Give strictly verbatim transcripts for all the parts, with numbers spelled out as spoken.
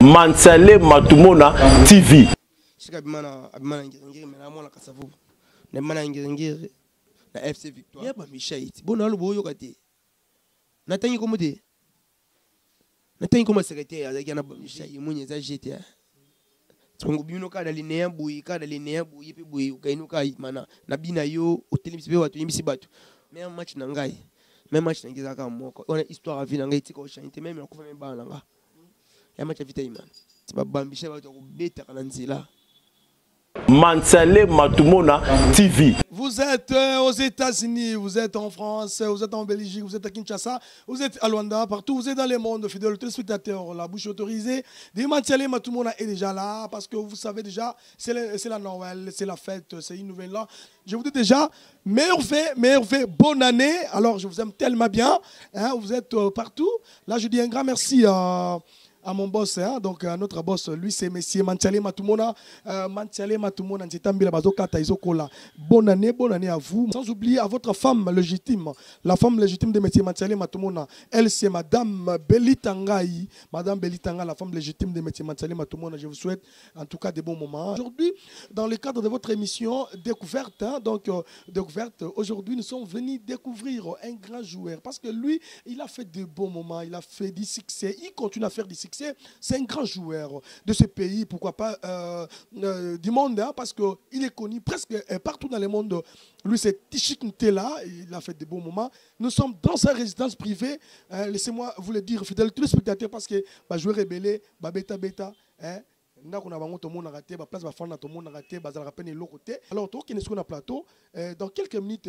Mansale Matumona T V. Abimana abimana ngiri mais na mona kasavu. Na mana ngiri ngiri na F C Victoire. Ya ba Michaït. Bon na lubo yokate. Na tangi comme de. Na tangi comme secrétaire avec na Michaït munye za G T A. Trongo bino ka dalinea buyi ka dalinea buyi pe buyi ukainuka mana na bina yo hotel misibe watu yimisi batu. Même match na ngai. Même match na ngiza ka moko. On a histoire à vie na ngai tiko chanter même na kufa même ba na nga. Ya match vita imana. Tiba bambisha watu ko beta kana nzila. Mansale Matumona T V. Vous êtes euh, aux États-Unis, vous êtes en France, vous êtes en Belgique, vous êtes à Kinshasa, vous êtes à Luanda, partout, vous êtes dans le monde, fidèles téléspectateurs, la bouche autorisée. Des Mansale Matumona est déjà là, parce que vous savez déjà, c'est la Noël, c'est la fête, c'est une nouvelle là. Je vous dis déjà, meilleur fait, meilleur fait, bonne année. Alors, je vous aime tellement bien, hein, vous êtes euh, partout. Là, je dis un grand merci à... à mon boss, hein, donc à notre boss, lui c'est Monsieur Mansale Matumona, euh, Mansale Matumona, bonne année, bonne année à vous. Sans oublier à votre femme légitime, la femme légitime de Monsieur Mansale Matumona, elle c'est Madame Belitangaï, Madame Belitanga, la femme légitime de Monsieur Mansale Matumona. Je vous souhaite en tout cas des bons moments. Aujourd'hui, dans le cadre de votre émission Découverte, hein, donc euh, Découverte, aujourd'hui nous sommes venus découvrir un grand joueur parce que lui, il a fait de bons moments, il a fait du succès, il continue à faire du succès. C'est un grand joueur de ce pays, pourquoi pas euh, euh, du monde, hein, parce qu'il est connu presque euh, partout dans le monde. Lui, c'est Tichik Ntela, il a fait de bons moments. Nous sommes dans sa résidence privée. Euh, Laissez-moi vous le dire, fidèles téléspectateurs, parce que bah, joueur rebelle, bah, bêta bêta, hein. Alors, dans quelques minutes,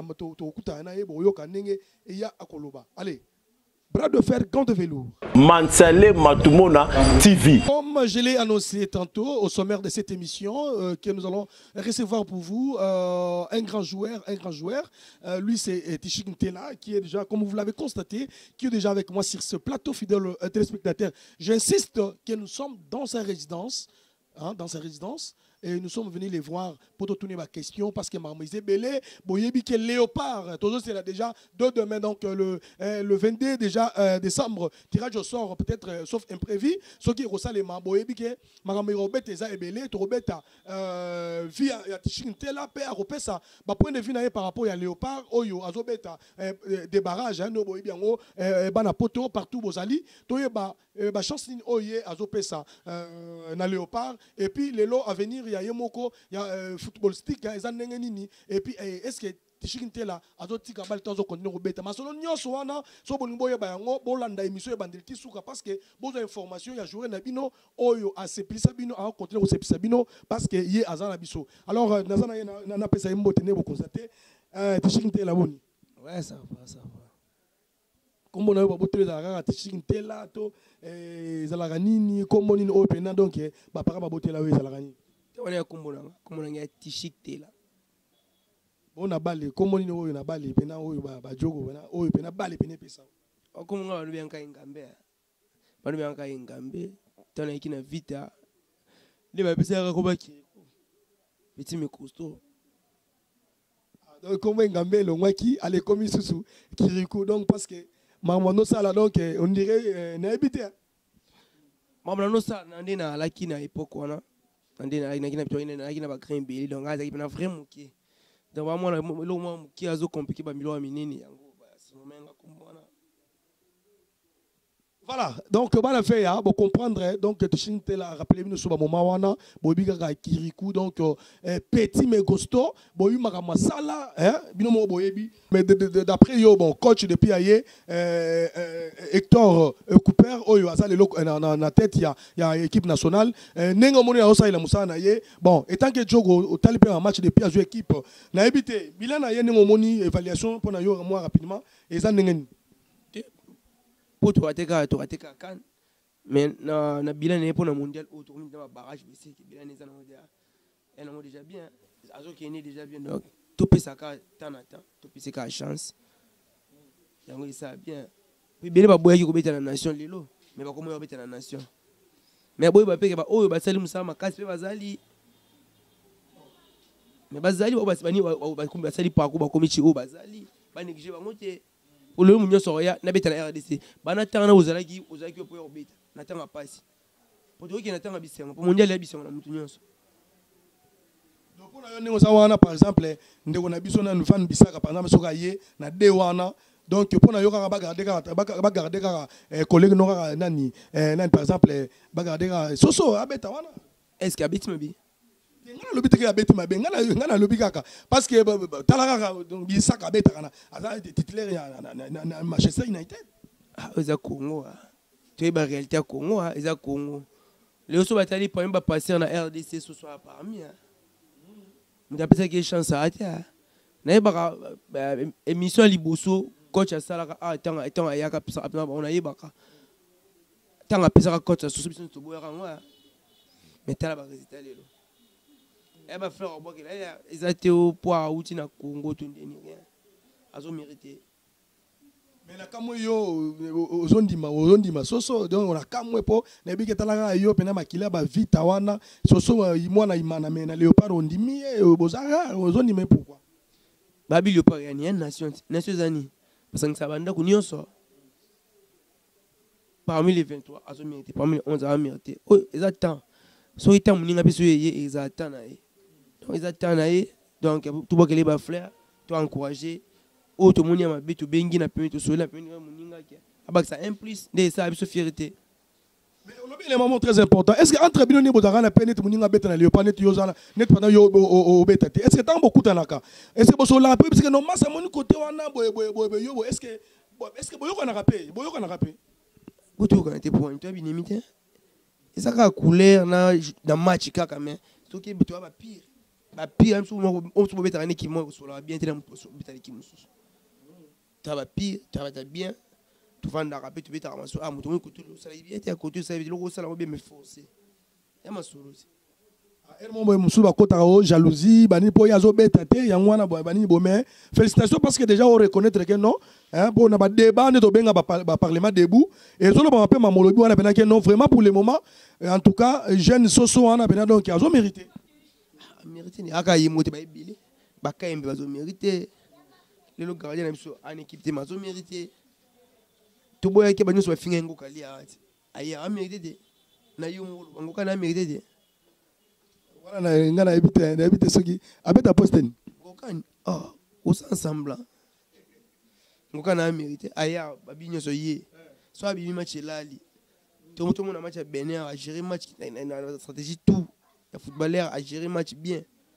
allez. Bras de fer, gants de velours. Mansale Matumona T V. Comme je l'ai annoncé tantôt au sommaire de cette émission, euh, que nous allons recevoir pour vous euh, un grand joueur, un grand joueur. Euh, lui, c'est Tichik Ntela, qui est déjà, comme vous l'avez constaté, qui est déjà avec moi sur ce plateau fidèle euh, téléspectateur. J'insiste que nous sommes dans sa résidence, hein, dans sa résidence. Et nous sommes venus les voir pour te tourner ma question parce que Marmoisé Belé, Boyebi qui est léopard. Toujours c'est là déjà de demain, donc le, euh, le vingt-deux déjà, euh, décembre, tirage au sort peut-être euh, sauf imprévu. Ce qui est Rosalema, Boyebi qui est Marmoisé Robert Eza et Belé, tu Robert a via Tichintela, Père Ropesa, bah point de vue par rapport à léopard, Oyo, Azobeta, des barrages, hein, no Boyebi en haut, Banapoto, partout Bozali, Toyeba, bah chance Oye, Azopesa, na léopard, et puis les lots à venir. Il y a Yemoko, il y a euh, football stick, hein, et puis est-ce que Tichik Ntela a d'autres qui ont continué au bêta. Mais selon nous, so bon boya ba ngo bolanda émission bandel tisuka parce que besoin information il y a joué na bino oyo a sepisa bino a continuer au sepisa bino parce que yé azana biso. Alors nazana na na pesa imbo tenir vous constater euh Tichik Ntela boni. Ouais, ça va, ça va. Comme on a eu beaucoup de Tichik Ntela to eh zalaka nini comme nini o pena donc ba para ba botela we zalaka nini. On est comme on a Tichik Ntela. On a balé, comme on dit, on a balé, pena oyo ba ba jogo, pena oyo pena balé pena pesa. Comme on a bien qu'à Ngambe, on a bien qu'à Ngambe, t'en as qui na vita, les ba pesa comme qui, petit mais costaud. Donc comme Ngambe le moi qui allait comme sous qui rico donc parce que maman no sala donc on dirait na habité. Maman no sala nande na la qui na époque wana. Nande na na qui na pitoine na qui na ba grain belé donc azaki pena vraiment qui. Donc vraiment le moment qui a zo compliqué ba milo minini yango ba si moment ngakumbona. Voilà, donc voilà fait hein, pour comprendre donc Tichik Ntela rappelez nous sur le moment wana bobiga ka kirikou donc euh, petit mais costaud boyu makama sala hein binomo boyebi mais d'après yo bon coach depuis aye euh, euh, Hector euh, Cooper oyo azali loko na na tête ya ya équipe nationale nengo moni ya osala musana ye bon étant que jogo au talipé un match depuis à jouer équipe na ebité bilan na ye nengo moni évaluation pour na yo moi rapidement et ça nengen pour tu ateka tu ateka kan mais na na bilan n'est pour le mondial autour de la barrage mais c'est que bilan est en on déjà bien azo qui est déjà bien donc tout peut ça ka tant à temps tout peut c'est ka chance yango ça bien puis bien ba boya qui ko beta na nation lelo mais ba ko mo beta na nation mais boy ba peke ba oyo ba sali musama makasi pe bazali mais bazali ba bani ba ko ba sali pa ko ba komichi o bazali ba négligé ba moté pour le monde soya na beta la R D C bana tanga na ozalaki ozalaki pour obeta na tanga passe pour toi qui est dans bisengo pour mondial ya bisengo na mutu nyonso. Donc on a eu wana par exemple ndeko na biso na fan bisaka par exemple soka ye na de wana donc pour na yo ka ba garder ka ba garder ka collègue no ka nani nani par exemple ba garder ka soso abeta wana est-ce que abeti mabi ngana lobi teke abeti mabe ngana ngana lobi kaka parce que talaka donc bisaka abeta kana aza titulaire ya Manchester United. Ah eza Congo ah tu es ba réalité à Congo ah eza Congo les so batali pour ba passer na R D C ce soir parmi ah m'appelle ça que chance à tia na ba émission liboso coach à salaka ah tant tant ayaka pisa on a yebaka tant apesa coach so biso to boya ngwa mais tala ba résultat lelo e ba frère obo ke là ezate au poids outi na Congo to ndeni rien azo mérité mais na kamwe yo ozondima ozondima soso donc on a kamwe po na bike talaka yo pena makila ba vita wana soso mwana imana mais na Léopard ondimi bozara ozondima pourquoi babi Léopard ya ni nation nation zani parce que ça banda ko nyonso parmi les vingt-trois azo mérité parmi les onze a mérité oh exactement so ita muninga biso ye exactement na e donc exactement na e donc tout ba kele ba frère to encourager oh tout le monde a ma bengi na pemi to so la pemi muninga ki abak ça un plus de ça biso fierté. Mais on a bien les moments très importants. Est-ce que entre binoni bozara na peine tout muninga beta na Léopard net yo zana net pendant yo o beta est-ce que tant beaucoup tanaka est-ce que boso la parce que non massa moni côté wana boy boy boy yo est-ce que est-ce que boyo kana rapé boyo kana rapé boto kana te point to binimité ça ka couleur na dans match kaka mais to ki boto ba pire ba pire même souvent on se beta ni ki mo so la bien te na beta ki mususu ta ba pire ta ba bien tu vas dans rapé tu beta amaso ah muto ko tout ça bien te à côté ça veut dire ça la bien me forcer ya masolo Elmo Moussouba Kota o jalousie bani po yazo beta te yangwana bani bomé félicitations parce que déjà on reconnaître que non hein bon na ba débat ne to benga ba parlement debout et zolo ba pe mamolobi wana pena que non vraiment pour le moment en tout cas jeune soso wana pena donc yazo mérité mérité ni aka yimote ba ebili ba kaembe bazo mérité le lo gardien na biso en équipe te mazo mérité to boya ke banyo so finga ngoka lia ati ayi a mérité de na yo ngoka na mérité de voilà ngana ebite na ebite soki abeta posten ngokani oh osa ensemble ngoka na mérité aya babinyo so ye so abi match lali to moto mona match Benin a gérer match na stratégie tout le footballeur a géré match bien.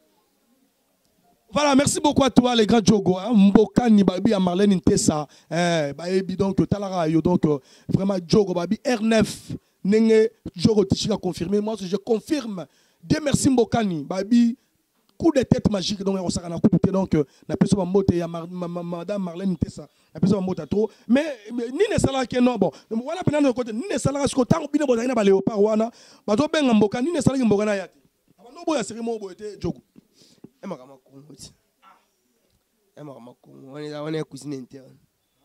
Voilà, merci beaucoup à toi les grands Djogo. Mbokani babi à Marlène Ntessa. Eh babi donc talara yo donc vraiment Djogo babi R neuf nenge Djogo Tichika confirmé. Moi je confirme. Dieu merci Mbokani babi coup de tête magique donc on s'arrête coup de tête donc la personne mote ya madame Marlène Ntessa. La personne mote trop mais ni ne sala que non bon. Voilà pendant le côté ni ne sala ce que tant bino bozana ba Léopard wana bazo benga Mbokani ni ne sala Mbokana yate. No boya serimo boyete Djogo. E makama Congo. E makama Congo. On est on est cuisine interne.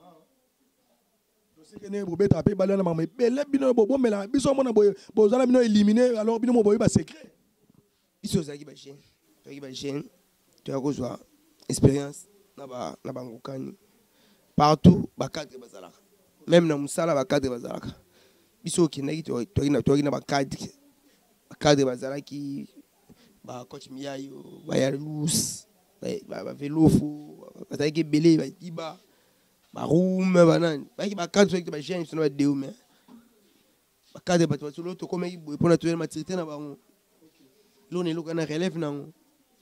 Je sais que ne bobeta pe balana mama bele bino bo bomela biso mona boy bozala bino éliminer alors bino mo boy ba secret. Biso zaki ba jeune. Zaki ba jeune. Tu as reçoit expérience na ba na bangokani. Partout ba cadre bazalaka. Même na musala ba cadre bazalaka. Biso kinaki to to na to na ba cadre. Ba cadre bazalaki ba coach miayo ba ya loose ba ba velofo ba taike belé ba tiba ba room ba nan ba ki ba cadre so ba jeune so na de mais ba cadre ba to lo to comme ki pour naturel maturité na ba ngo lo ne lo kana relève na ngo.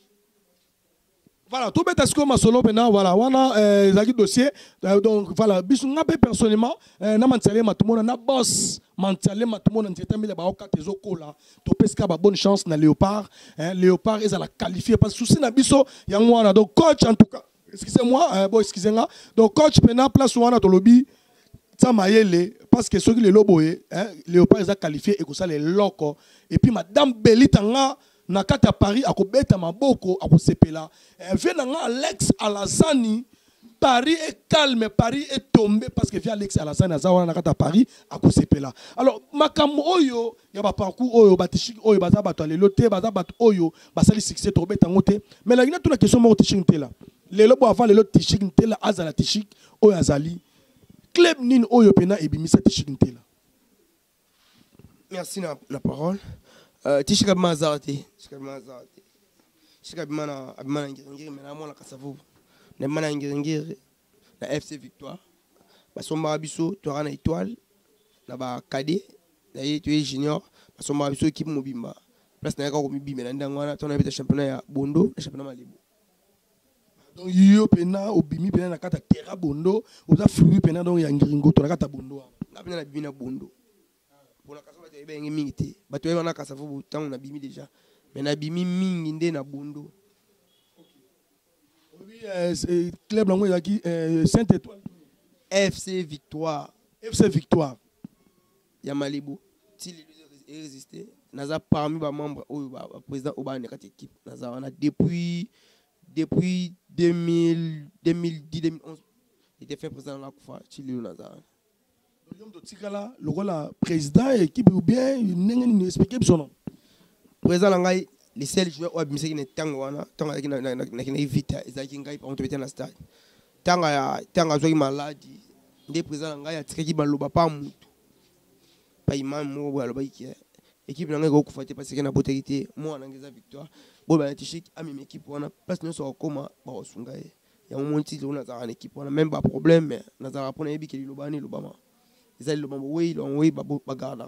Voilà, tout bête à ce que ma solo pena voilà, wana euh zaki dossier donc voilà, bisu ngape personnellement na mantale matumona na boss mantale matumona nteta mile ba okate zokola to peska ba bonne chance na Léopard hein Léopard ils a la qualifier parce que souci na biso yango wana donc coach en tout cas excusez-moi euh, bon excusez-moi donc coach pena place wana to lobby ça mayele parce que ceux qui les loboye hein Léopard ils a qualifié et que ça les loko et puis madame Belitanga na kati ya Paris akobeta maboko akosepela venanga Alex Alazani Paris est calme Paris est tombé parce que via Alex Alazani azawana na kati ya Paris akosepela alors makambo oyo ya ba parcours oyo batishik oyo baza bato lelo te baza bato oyo basali succès to beta ngote mais la ina tuna question mo tishik ntela lelo bo avant lelo tishik ntela azala tishik oyo azali club nini oyo pena ebimisa tishik ntela Merci na la parole. Euh, Tishika Mazarate. Tishika Mazarate. Tishika Bimana Abimana Ngiri, mais la moi la Kassavou. Ne Mana Ngiri, la F C Victoire. Basomba Abisso, tu auras une étoile. Là-bas, cadet. D'ailleurs, tu es junior. Basomba Abisso, équipe Mobimba. Place n'a pas comme Bimba. L'année tu as un championnat à Bondo, le championnat Malibu. Donc, yo pena, Obimi pena, na kata terra Bondo, ou ça flux pena, donc Yangiringo, tu as kata Bondo. La pena Bimina Bondo. Pour la Kassava, tu as bien mingi. Bah, tu as un Kassava, tu as un Bimi déjà. Mais na Bimi mingi na Bondo. Oui, c'est club là qui Saint-Étoile. F C Victoire. F C Victoire. Ya Malibu. Si les deux résisté, naza parmi les membres ou président Oba nekati équipe. Naza on a depuis depuis deux mille dix deux mille onze il était fait président la fois Chili Naza. Donc de tikala le rôle président équipe ou bien n'engeni expliquer son nom. Président ngai les seuls joueurs au abimisi qui tango wana tango na na na na vita ezaki ngai par contre na stade. Tanga ya tanga zoi maladi ndé président ngai atikaki baloba pa mutu. Pa imam mo baloba iki équipe nanga ko kufa te parce que na boterité moi nangeza victoire. Bo ba tishik ami équipe wana parce que so koma ba osunga e. Ya monti lo na za équipe wana même pas problème mais na za rapona ebi ke lobani lobama. Ezali lobama oui lo oui ba ba garda.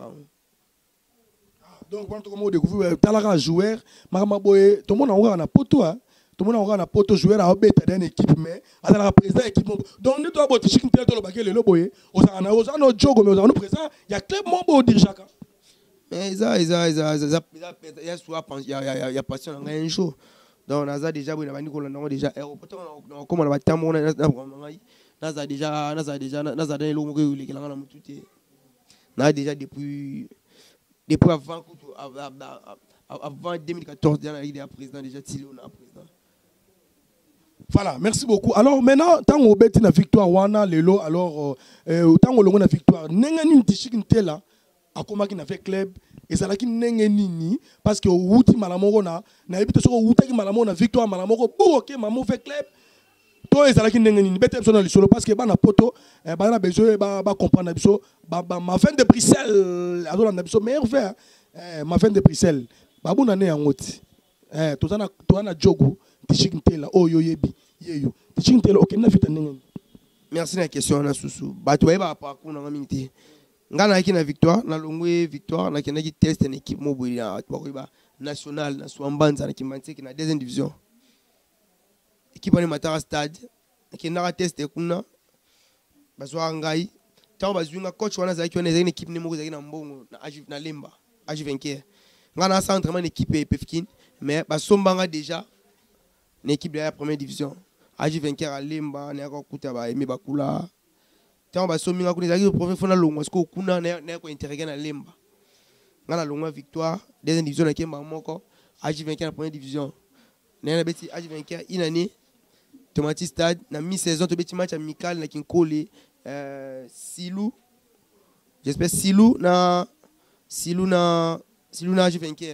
Donc quand on découvre talaka joueur makama boye tout le monde a na poto hein. Tout le monde a un poteau joueur à obéter d'une équipe, mais à la président équipe. Donc, nous devons avoir chicken tête le baquet le loboye. On a un autre jogo, mais on a un président. Il y a club mon beau dirige chacun. Mais ça, ça, ça, ça, ça, il y a soit il y a il y a il y a passion dans un show. Donc, on a déjà oui, on a Nicolas, on a déjà on comment on a tant on a on a déjà on a déjà on a déjà l'homme qui les gens tout est. On a déjà depuis depuis avant avant deux mille quatorze, il y a président déjà Tilly on a président. Voilà, merci beaucoup. Alors maintenant, tant qu'on bête na victoire wana lelo, alors euh, tant qu'on na victoire, nenga ni tishiki ntela, akoma ki na fait club, et ça la ki nenga nini, parce que wuti malamoko na, na ebite soko wuta ki malamoko na victoire malamoko, bo ok maman fait club, toi et ça la ki nenga nini, bête personne solo parce que ba na poto, ba na besoin ba ba comprendre biso, ba ba ma fin de Bruxelles, azola na biso meilleur faire, ma fin de Bruxelles, ba bona ne ngoti, eh to na to na jogo. Oh yo yebi yeyo ok na vita nenga. Merci la question na susu bato ba pa ko na minute ngana ki na victoire na longwe victoire na kena ki test en équipe mo boya ba national na swambanza na kimantse ki na deuxième division équipe ni matara stade ki na test kuna bazwa ngai tawo bazwinga coach wana za ki wana za équipe ni mo za ki na mbongo na ajiv na lemba ajiv enke ngana sa entraînement équipe pefkin mais basombanga déjà l'équipe de la première division. Aji vainqueur à Limba, n'a pas coûté à Emi Bakula. Tant que somi nga kuni zaki professionnel longo, parce que kuna n'a pas intérêt à Limba. Ngana longo victoire, deuxième division na Kemba moko. Aji vainqueur à première division. N'a beti aji vainqueur une année. Tomati stade na mi-saison to beti match amical na Kinkole euh Silou. J'espère Silou na Silou na Silou na aji vainqueur.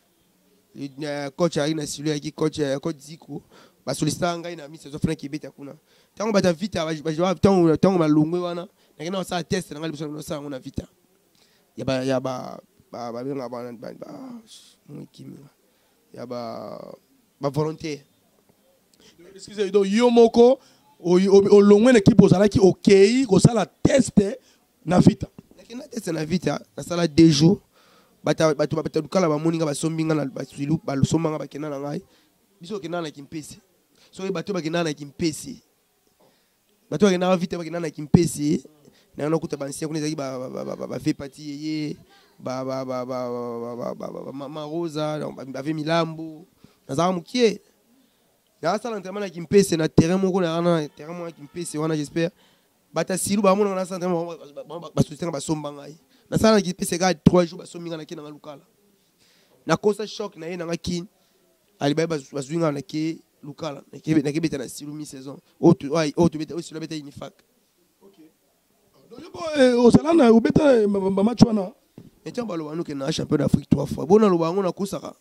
Le coach a une cellule qui coach coach Zico ba sollicita ngai na mise zo frère qui beta kuna tango bata vita ba ba tango tango malungwe wana na kena sa test na ngali biso sa ngona vita ya ba ya ba ba ba nga ba ba mu kimi ya ba ba volonté. Excusez donc yo moko o longwe na équipe ozala ki OK ko sala test na vita na kena test na vita na sala deux jours. Bata batu bata dukala ba moninga ba sombinga na ba swilu ba sombanga ba kenana ngai biso kenana kimpesi so batu ba kenana kimpesi batu ba kenana vite ba kenana kimpesi na na kuta ba ancien ko nezaki ba ba ba fait partie yeye ba ba ba ba ba mama rosa ba fait milambo na za mukie na sala entraînement na kimpesi na terrain moko na na terrain moko kimpesi wana j'espère bata silu ba mona na sala entraînement ba soutien ba sombanga ngai na sala ki pese ga trois jours basominga na kina lukala na kosa shock na ye na kin ali ba bazwinga na ke lukala na ke na ke beta na silu mi saison o tu ai o tu beta o silu beta ni fac. OK donc au salana o beta ba match wana et tiens balo wanu ke na champion d'Afrique trois fois bona lo bango na kusaka.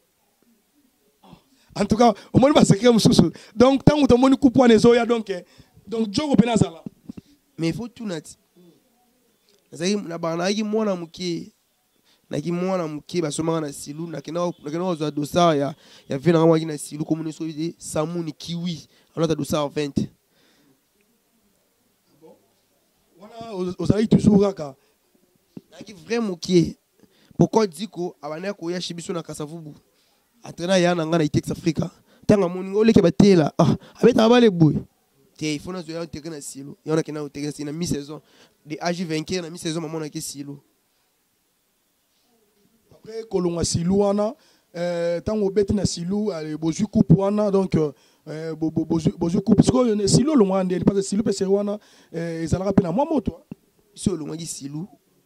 En tout cas au moins ba secret mususu donc tant que moni coupe wana zo ya donc donc jogo penazala mais il faut tout nati. Zaki na bana yi mwana muke naki mwana muke basomaka na silu nakena nakena ozwa dossard ya ya vingt na mwaki na silu comme ne soyez samuni kiwi alors ta dossard vingt. Voilà, ozali toujours kaka. Naki vraiment muke. Pourquoi diko abana ko ya shibiso na kasavubu. Atena ya na ngana itex Africa. Tanga moni oleke batela. Ah, abeta abale boy. Te il faut na zo ya teke na silu. Yona kena teke na mi saison. De agi vainqueur na mi saison maman na ke silu. Après kolonga silu wana euh tango beti na silu ale bozu coupe wana donc euh bozu bozu coupe parce que silu longa ndeli parce que silu pese wana ezalaka pe na mwa moto so longa di silu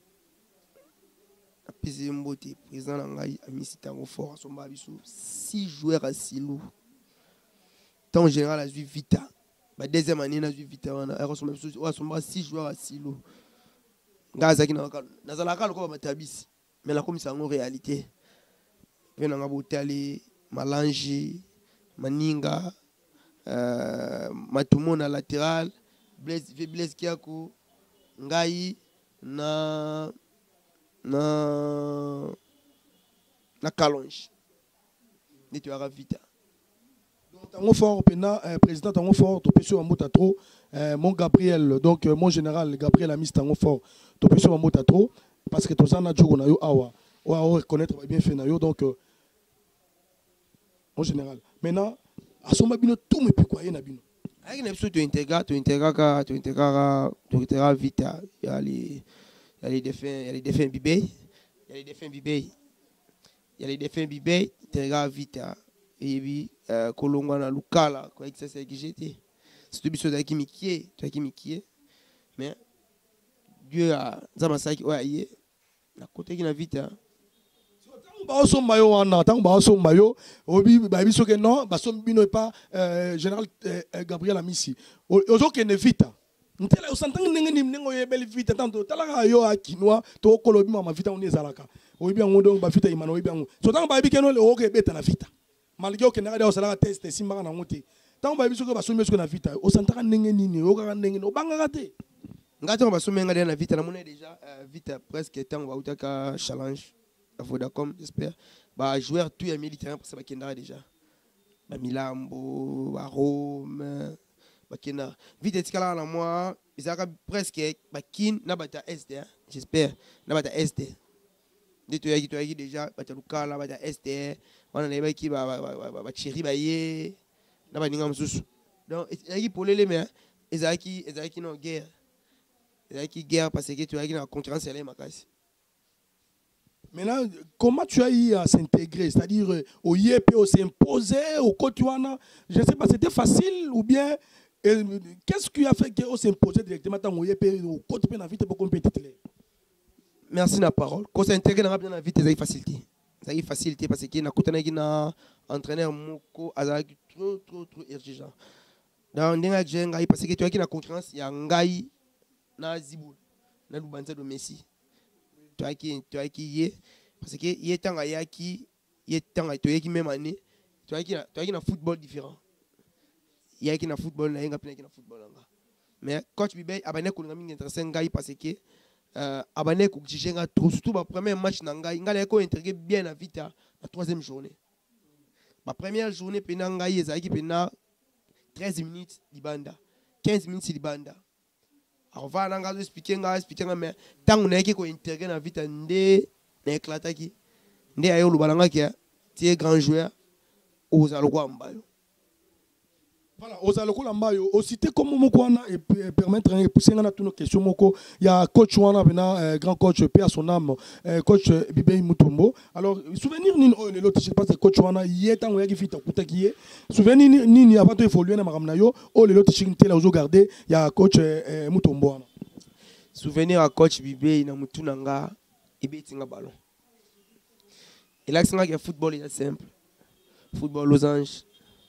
apese mbote président na ngai amisi tango fort somba biso six joueurs à silu tant général a vu vita ba deuxième année na vu vita wana a somba biso wa somba six joueurs à silu ngaza kina nazalaka lokoma matabisi. Mais la comme c'est en réalité, venant à Boutali, Malangi, Maninga, euh, Matumona latéral, Blaise Blaise Kiako, Ngai, na na na Kalonge. Et tu auras vite. Donc tango fort pena président tango fort to peso mota trop mon Gabriel donc mon général Gabriel a mis tango fort to peso mota trop. Parce que tout ça n'a pas eu awa ou reconnaître bien fait nayo donc euh, en général maintenant à son mabino tout me peut quoi y na bino avec une épisode tu intégrer tu intégrer tu intégrer tu intégrer vite il y a les il y a les défunts il y a les défunts bibé il y a les défunts bibé il y a les défunts bibé intégrer vite et puis kolonga na lukala quoi que ça c'est que j'étais c'est tout biso qui mikie tu qui mikie mais Dieu a zamasaki ouais na côté qui na vite ba so mayo wana tant ba so mayo obi ba biso que non ba so bino pas général Gabriel Amisi ozo que ne vite ntela usantanga ndenge ni ndenge oyebeli vite tanto talaka yo akinwa to kolobi mama vite on ezalaka obi yango donc ba vite imana obi yango so tant ba bi keno le oke beta na vite malgré que na osala test simba na ngote tant ba biso que ba so mesko na vite osantanga ndenge nini okaka ndenge no bangaka te. Ngato ba somenga na vite na mona déjà vite presque temps ba utaka challenge à Vodacom j'espère ba joueur tout ya militaire pour ça ba kenda déjà ba Milambo ba Rome ba kenda vite tikala na moi izaka presque ba kin na bata S D j'espère na bata S D de to yaki to yaki déjà bata lukala bata S D wana na ki ba ba ba chiri ba ye na ba ninga msusu donc yaki polele mais ezaki ezaki no guerre. Il y a qui guerre parce que tu as une concurrence elle est ma casse. Maintenant, comment tu as eu à s'intégrer, c'est-à-dire au I E P, au s'imposer, au Kotuana, je ne sais pas, c'était facile ou bien qu'est-ce qui a fait qu'on s'imposait directement au I E P, au Kotuana, dans vite pour compétir? Merci la parole. Quand s'intégrer dans la vie, c'est facilité. C'est facilité parce que na kutana na entraîneur moko azaki trop trop trop exigeant. Dans ndenge jenga parce que tu as une concurrence ya ngai na Zibou na Lubanza de Messi tu as qui tu as qui yé parce que yé tanga yaki yé tanga tu as qui même année tu as qui tu as qui na football différent yé qui na football na yenga plein qui na football nga mais coach Bibé abane ko ngami intéressé ngai parce que euh abane ko jigenga trop surtout ba premier match na ngai ngala ko intégré bien na vita la troisième journée ma première journée pena ngai ezaki pena treize minutes libanda quinze minutes libanda. Alors voilà, on va expliquer, on va expliquer, mais tant qu'on est qui est intégré dans la vie, on est éclaté qui, on est ailleurs le ballon qui est grand joueur, aux allois mbayo. Voilà, aux allois mbayo. Aussi, t'es comme Mokwana et permettre de pousser dans toutes nos questions. Moko, il y a coach Wana, grand coach, paix à son âme, coach Bibé Mutombo. Alors, souvenir ni oh l'autre, je sais pas, c'est coach Wana. Il est tant qu'on est qui fait ta couta qui est. Souvenir ni ni avant de évoluer dans Maramnayo. Oh l'autre, je sais là, aux garder. Il y a coach Mutombo. Souvenir à coach Bibé, il a Mutunanga, il bet un ballon. Et là, c'est un football, il est simple. Football Los Angeles.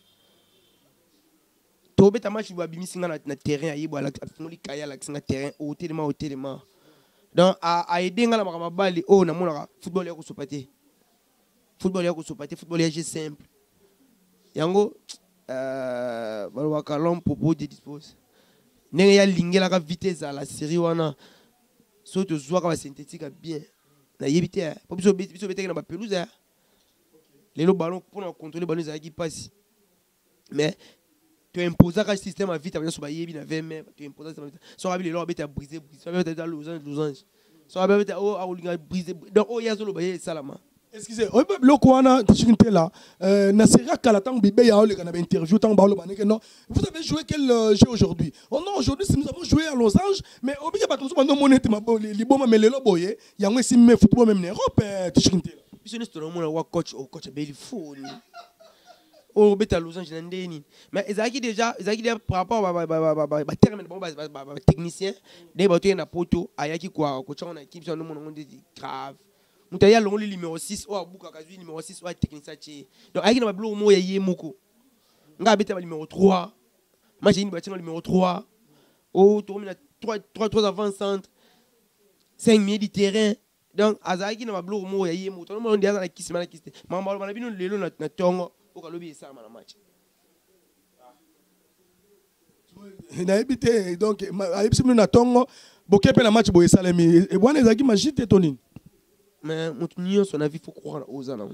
To beta match ba bimisinga na terrain ayibo ala finoli kaya la singa terrain au tellement au tellement donc a a aider ngala makama bali o na mona football ya ko sopate football ya ko sopate football ya simple yango euh balo wakalom popo de dispose nenge ya lingela ka vitesse à la série wana so to zwa ka synthétique bien na yebite po biso biso beteke na ba pelouse les lo ballon pour contrôler ballon za qui passe mais tu imposes un système à vite avec sur ba yebi na vingt mètres tu imposes ça so rabi les lo beta briser briser ça va être dans losange losange so rabi beta oh a briser donc oh yazo lo ba ye salama. Excusez, on peut bloquer là, là. Nasera Kalatang Bibé a eu une interview tant balo bané que non. Vous avez joué quel jeu aujourd'hui? Oh non, aujourd'hui nous avons joué à Los Angeles, mais au biais pas tout ça non monnaie ma bol, les bons mais les loboyé, il y a un sim mais football même en Europe, Tchikinte là. Puis c'est nous mon coach au coach bel fou. Oh beta Los Angeles ndeni. Mais ezaki déjà, ezaki déjà par rapport à ba terme bon ba technicien, des bateau na poto ayaki quoi coach on équipe sur nous mon grave. Mutaya longo numéro six ou abuka kazui numéro six ou technicien tché donc avec na blo mo ya yemoko nga beta numéro trois match ni bâtiment numéro trois oh tourne na trois trois avant centre cinq milieux du terrain donc azaki na blo mo ya yemoko to mo ndia na kisima na kiste mamba bana bino lelo na na tongo okalobi esa na match na ebité donc ayebisi na tongo bokepe na match boye salemi e bwana ezaki magite tonini. Mais mon son avis faut croire aux ans.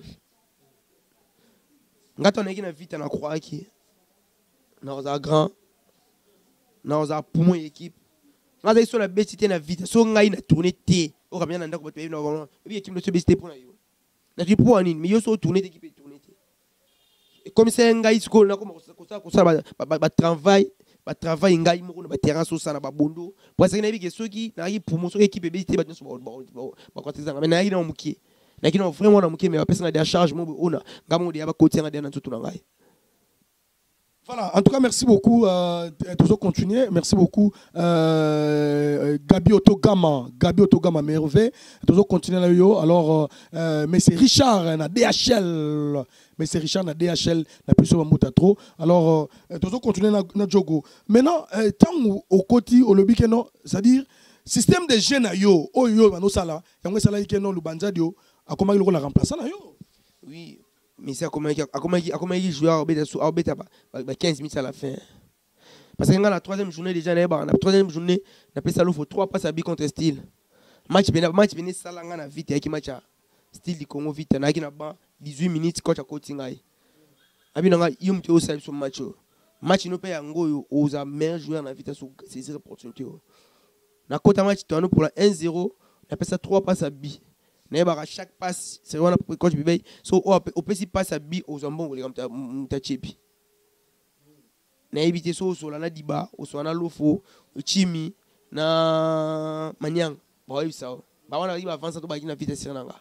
Quand on est dans vite on croit qui dans un grand dans un poumon équipe. Quand ils sont la bêtité na vite, so ngai na tourner té. O ka bien na ndako bato na bi équipe de bêtité pour na yo. Na tu pour anine, mais yo so tourner équipe tourner té. Et comme c'est ngai school na comme ça ça ça ba travail ba travail ngai mo na ba terrain so ça na ba bondo parce que na bi que ceux qui na poumon so équipe bêtité ba so ba ba côté ça mais na ina mukie na kino vraiment na mukie mais ba personne de charge mo ona ngamo de ba côté na na tout na ngai. Voilà, en tout cas, merci beaucoup. Euh, toujours continuer. Merci beaucoup. Euh, Gabi Otogama, Gabi Otogama, merveille. Toujours continuer là, yo. Alors, euh, mais c'est Richard, na D H L. Mais c'est Richard, na D H L, na plus souvent mouta trop. Alors, euh, toujours continuer na, na Djogo. Maintenant, euh, tant au côté, au lobby, c'est-à-dire, système de jeunes, yo, oh yo, mano sala, yango sala ikeno, le banzadio, a comment il la remplacer là, yo. Oui. Mais c'est comment il joue à quinze minutes à la fin. Parce que dans la troisième journée, déjà, la troisième journée, on appelle ça l'offre trois passes à bi contre style. Match match venu ça là vite avec match style du Congo vite na kina ba dix-huit minutes coach à coaching ai. Abi nanga yum te osa sur match. Match no pe yango aux a meilleur joueur na vite sur ces opportunités. Na kota match to pour la un zéro, on appelle ça trois passes à bi. À chaque passe, c'est vraiment le coach Bibé. So, on peut si passe à bi aux jambons, les gars, t'as chipi. Na évité so, so, la diba, au so, na lofo, au chimi, na maniang. Bah, oui, ça. Bah, on arrive à avancer, to bagina vite sur nanga.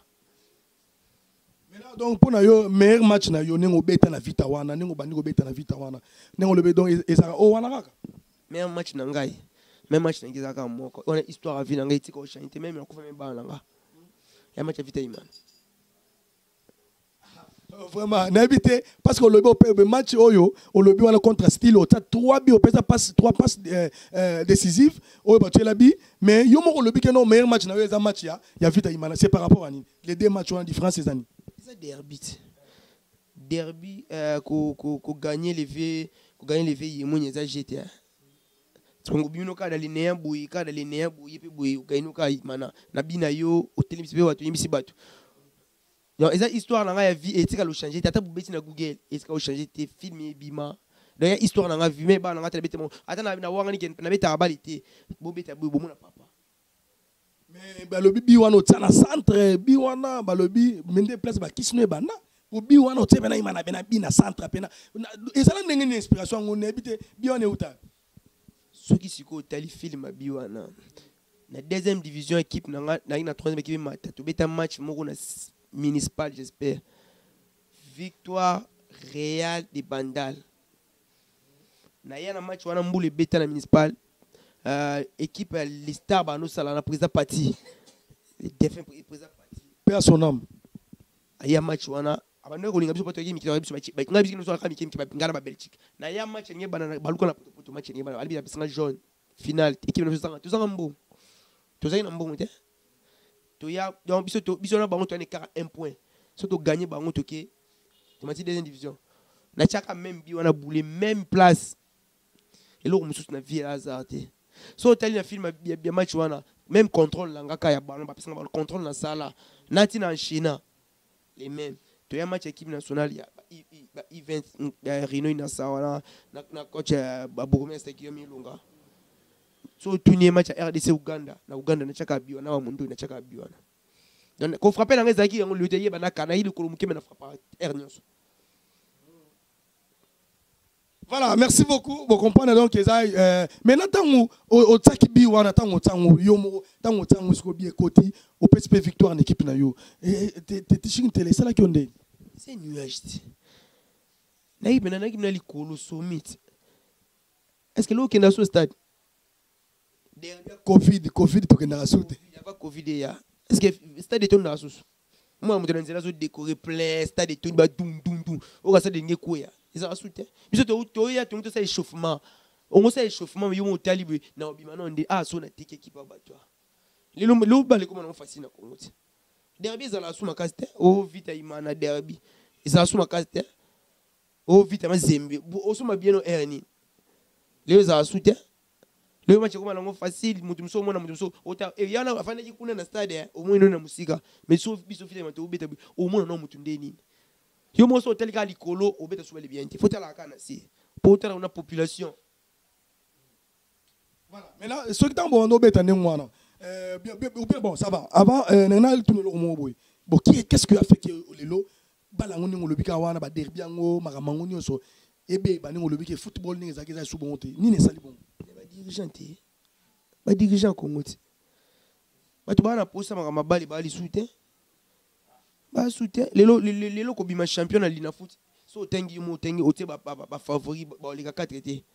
Donc, pour le meilleur match, na yo, n'engo beta na vita wana, n'engo bani go beta na vita wana, n'engo le bédon et ça, oh, wana kaka. Meilleur match nangai, même match nangai zaka moi. On a histoire à vie nangai, tiko au chanté, même on fait même ba nanga. Il y a un match à vite. Vraiment, n'habitez parce que le match Oyo, au lobby on contre style, au trois bi, au passe trois passes décisives, au battu la bi, mais yo mo le lobby que non meilleur match na yo match ya, il y a vite Imana, c'est par rapport à ni. Les deux matchs ont une différence ces années. C'est derby. Derby ko ko ko gagner les V, ko gagner les V yemo nyeza G T A. Tsungu bino ka dalinéa boui ka dalinéa boui pe boui gainu ka mana na bina yo hôtel misibe watu yimisi batu. Donc eza histoire na nga ya vie etika lo changer tata bubeti na Google etika lo changer te filmer bima. Donc ya histoire na nga vie me ba na nga tele bete mo ata na na wanga ni ken na beta abalite bobeta boui bomo na papa. Mais ba lobi bi wana tsana centre bi wana ba lobi mende place ba kisno bana. Bi wana otebe na imana bena bi na centre pena. Ezala ndenge ni inspiration ngone bite bi wana uta. Ceux qui sont au film biwana la deuxième division équipe na na troisième équipe mata to beta match moko na municipal j'espère victoire Real de Bandal na yana match wana mbule beta na municipal euh, équipe l'Istar ba no sala na président parti le défunt président parti père son âme aya match wana abandon ko linga biso poto yimi kitwa biso ba nga biso so kami kimki ba ngana ba Belgique na ya match nge bana baluka na poto match nge bana albi na jaune final équipe na so so mbo to zaina mbo te to ya donc biso to biso na bango to ne un point so to gagner bango to ke to mati deuxième division na chaka même bi wana boule même place et lo mususu na vie azarte so tali na film bien match wana même contrôle la ngaka ya ballon ba pesa ba contrôle na sala Nati na China les mêmes. Tu as un match équipe nationale, il y a event, il y a Rino Inasawa, na coach Bourgmestre qui est Milonga. So tu n'y match à R D C Uganda, na Uganda na chaka biwa, na Wamundu na chaka biwa. Donc quand frappe la ngezaki on lui dit bana kana il ko muke na frappe R nyonso. Voilà, merci beaucoup. Vous comprenez donc que euh, maintenant tant au tsaki biwa na tant tango yomo tant tango sko bi koti au P S P victoire en équipe na yo. Et te chin télé ça là qui on dit. C'est nuage. Na ibe na na li kolo summit. Est-ce que l'eau qui est dans ce stade? Covid, Covid pour que na soute. Il y a pas Covid ya. Est-ce que le stade est dans la sauce? Moi je me suis décoré plein stade est tout ba dum dum dum. O ga ça de ngeko ya. Ils ont soutenu. Biso to to ya to ça échauffement. On sait échauffement mais yo mo talibu na obima na ndé ah so na tike ki pa batwa. Le lo lo ba le comment on facile na Congo. Derby za la suma caste o vita imana derby. Za suma caste o vita mazembe. O suma bien no erni. Le za soutenu. Le match comme on facile mutu mso mona mutu mso ota e yana afanya kikuna na stade o mwino na musika mais so biso fita mato beta o mona no mutu ndeni. Yo mo so tel ka likolo o beta soubeli bien. Il faut tala kana si. Pour tala una population. Voilà. Maintenant ceux qui t'ont bon no beta ndengwana. Euh bien bien bon ça va. Avant nena tout le mo boy. Bon qui qu'est-ce qui a fait que lelo balango ningo lobika wana ba derby yango makamango nyonso ebe ba ningo lobika football ningo za keza subonte. Ni ne sali bon. Ba dirigeant te. Ba dirigeant Congo te. Ba to bana posa makama bali bali soutien. Ba soutien lelo lelo ko bima champion na lina foot so tengi mo tengi ote ba ba favori ba liga quatre te.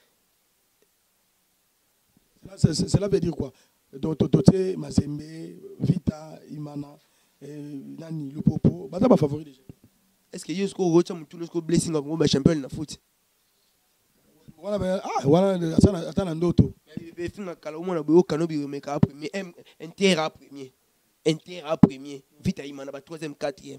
Cela veut dire quoi? Donc Totote Mazembe Vita Imana nani le popo ba ta ba favori déjà. Est-ce que yo sko rocha mutu lo sko blessing ba ba champion na foot? Voilà ben ah voilà atana atana ndoto. Be finga kala mo na bo kanobi remeka premier inter à premier. Inter à premier, Vita Imana ba troisième, quatrième.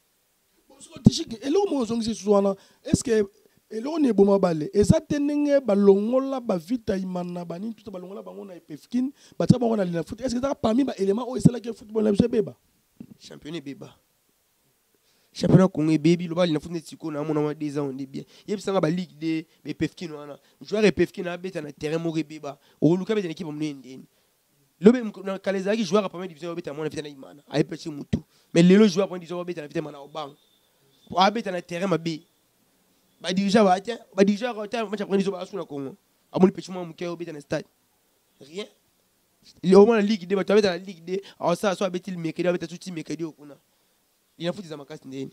Est-ce que elo ne boma balé ezatenenge balongola ba Vita Imana ba ni tout balongola bango na Pefkin ba ta bango na lina foot est-ce que ça parmi ba élément o esala que football na beba championnat beba championnat Congo baby lo ba lina foot netiko na mona ma deux ans on est bien yebisanga ba ligue de be Pefkin wana joueur e Pefkin na beta na terrain mo beba o luka beta équipe mo ndeni lobe na kalezaki joueur à première division beta mona Vita na Imana ay petit mutu mais lelo joueur première division beta na Vita mana obang a beta na terrain mabe ba dirigeant ba tiens ba dirigeant ba tiens match après ils ont ba sous na Congo amoni petit mo muke beta na stade rien il au moins la ligue de ba beta la ligue de alors ça soit betil mercredi beta tout mercredi okuna il a foutu za makasi ndeni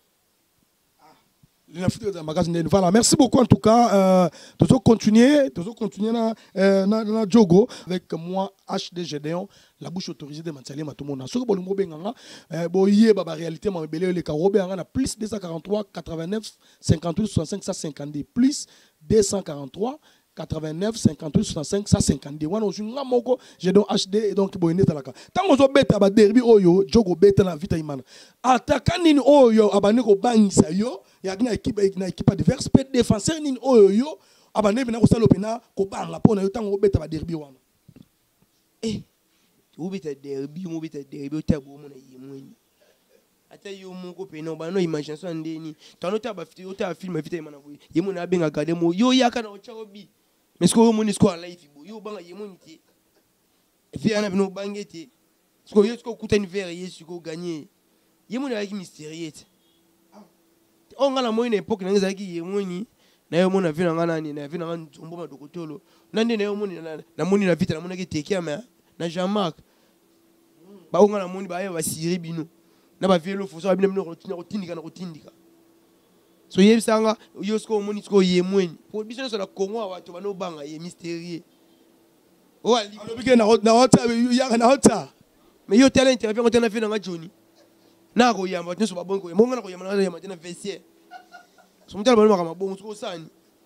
il a foutu za makasi ndeni voilà merci beaucoup en tout cas euh toujours continuer toujours continuer na na na Diogo avec moi H D Gédéon la bouche autorisée de Mantialé Matumona ce que bolumbo benganga bo yeba ba réalité ma belé le karobe na plus deux cent quarante-trois quatre-vingt-neuf cinquante-huit soixante-cinq cent cinquante plus deux cent quarante-trois quatre-vingt-neuf cinquante-huit soixante-cinq cent cinquante wana osunga moko Gédéon H D donc boyene talaka tango zo beta ba derby oyo Diogo beta na Vita Imana ataka nini oyo abane ko bangisa yo ya na équipe na équipe adverse pe défenseur nini oyo yo abane bina ko salopena ko banga pona yo tango beta ba derby wana eh tu beta derby mo beta derby o tabo mo na yemweni ata yo moko pena ba no imagination ndeni tanota ba fiti o ta film Vita Imana boy yemo na benga garder mo yo yaka na o chaobi mais ce que vous monez quoi live yo banga yemonité fi ana bino bangete ce que yo ce que kuta une verre yesu ko gagner yemoni avec mystérieux on ngala mo une époque na ngezaki yemoni na yo mona vina ngana ni na vina ngana ntombo madokotolo nande na yo moni na moni na Vita na mona ke tekia mais na Jean-Marc ba ngala moni ba yo ba siri bino na ba velo fo so bino bino rotindika na rotindika so yebisanga yosko moni sko yemweni po biso so na Congo watu bano banga ye mystérieux o ali alobike na na hota ya na hota mais yo tele interview ko tena fina nga Johnny na ko yamba nso ba bongo mo ngana ko yamba na yamba tena vestiaire so mutala bano makama bongo sko sani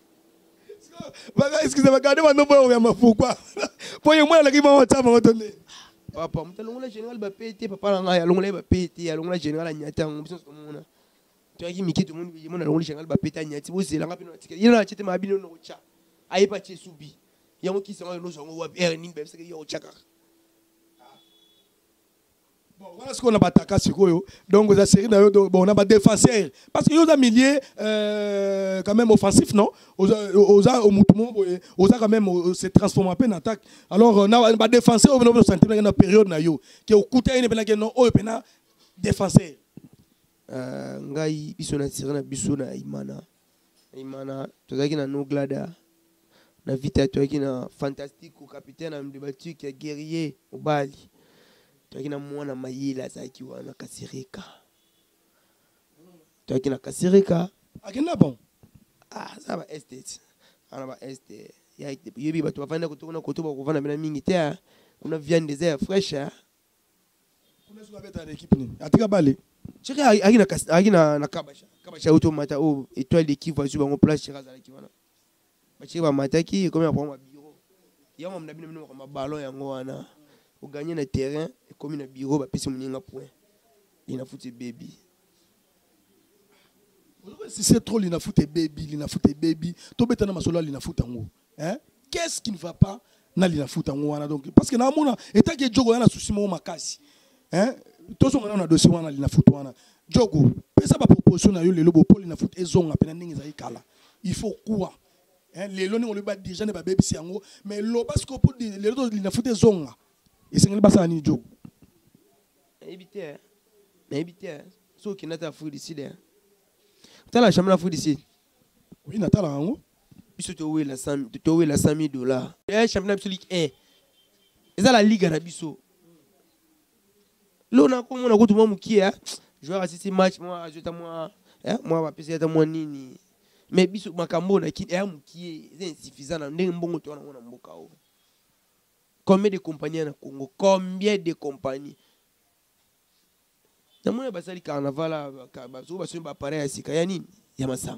baga excusez moi garder bano boyo ya mafukwa po ye mwana la kiba hota ba hotone papa mutala ngola général ba pété papa nga ya longola ba pété ya longola général anyata biso so mona tu as dit Miki tout le monde yemona longola général ba pété anyati bo zela nga pino tika yena chete ma bino no cha ayipa che subi yango ki sanga no zongo wa earning ba seke yo chaka Bon, voilà ce qu'on a bataka sikoyo. Donc vous série bon on a pas défenseur parce que vous a milieu euh, quand même offensif non. Aux aux au mutumo aux quand même se transforme un peu en attaque. Alors on a pas défenseur on a senti dans période na yo qui au côté ine pena que non o pena défenseur. Euh ngai biso na tirana biso na imana. Imana tozaki na Noglada. Na vita tozaki na fantastique au capitaine am débattu qui est guerrier au Bali. Tokina mwana mayila zaki wana kasirika. Tokina kasirika. Akina bon. Ah, ça va estate. Ana ba estate. Ya yebi batu bafanda kutoka kutoka kuvana mina mingi te. Kuna viande des airs fraîches. Kuna suka beta l'équipe ni. Atika bale. Chika akina akina na kabasha. Kabasha automata o étoile d'équipe va sur en place chika za wana. Ba chika mataki comme pour ma bureau. Yama mnabina mino kwa ballon yango wana. Pour gagner le terrain et comme un bureau va passer mon point il a foutu baby si c'est trop il a foutu baby il a foutu baby to beta na masolo il a foutu ngo hein qu'est-ce qui ne va pas na il a foutu ngo wana donc parce que na mona état que jogo yana souci mo makasi hein to so ngana na dossier wana il a foutu wana jogo pesa ba proposition na yo lelo bo poli na foutu ezonga pena ndingi za ikala il faut quoi hein lelo ni on le ba déjà ne ba baby si yango mais lo parce que pour lelo il a foutu ezonga. Et c'est le bassin ni joke. Éviter, éviter. Sauf qu'il n'a pas foutu ici. Tu as la chambre à foutre ici. Oui, Nathalie, hein? Puis tu as la cent, tu as la cent mille dollars. Et championnat absolument un. Et ça la ligue à Bisso. Là on a comme on a tout le monde qui est. Je vais assister match moi, je moi, hein, moi va passer à moi nini. Mais Bisso Makambo na qui est qui est insuffisant dans des bons tours on a mboka. Combien de compagnies en Congo? Combien de compagnies? Dans mon basali carnaval là, baso baso ba pareil à Sikayani, Yamasang.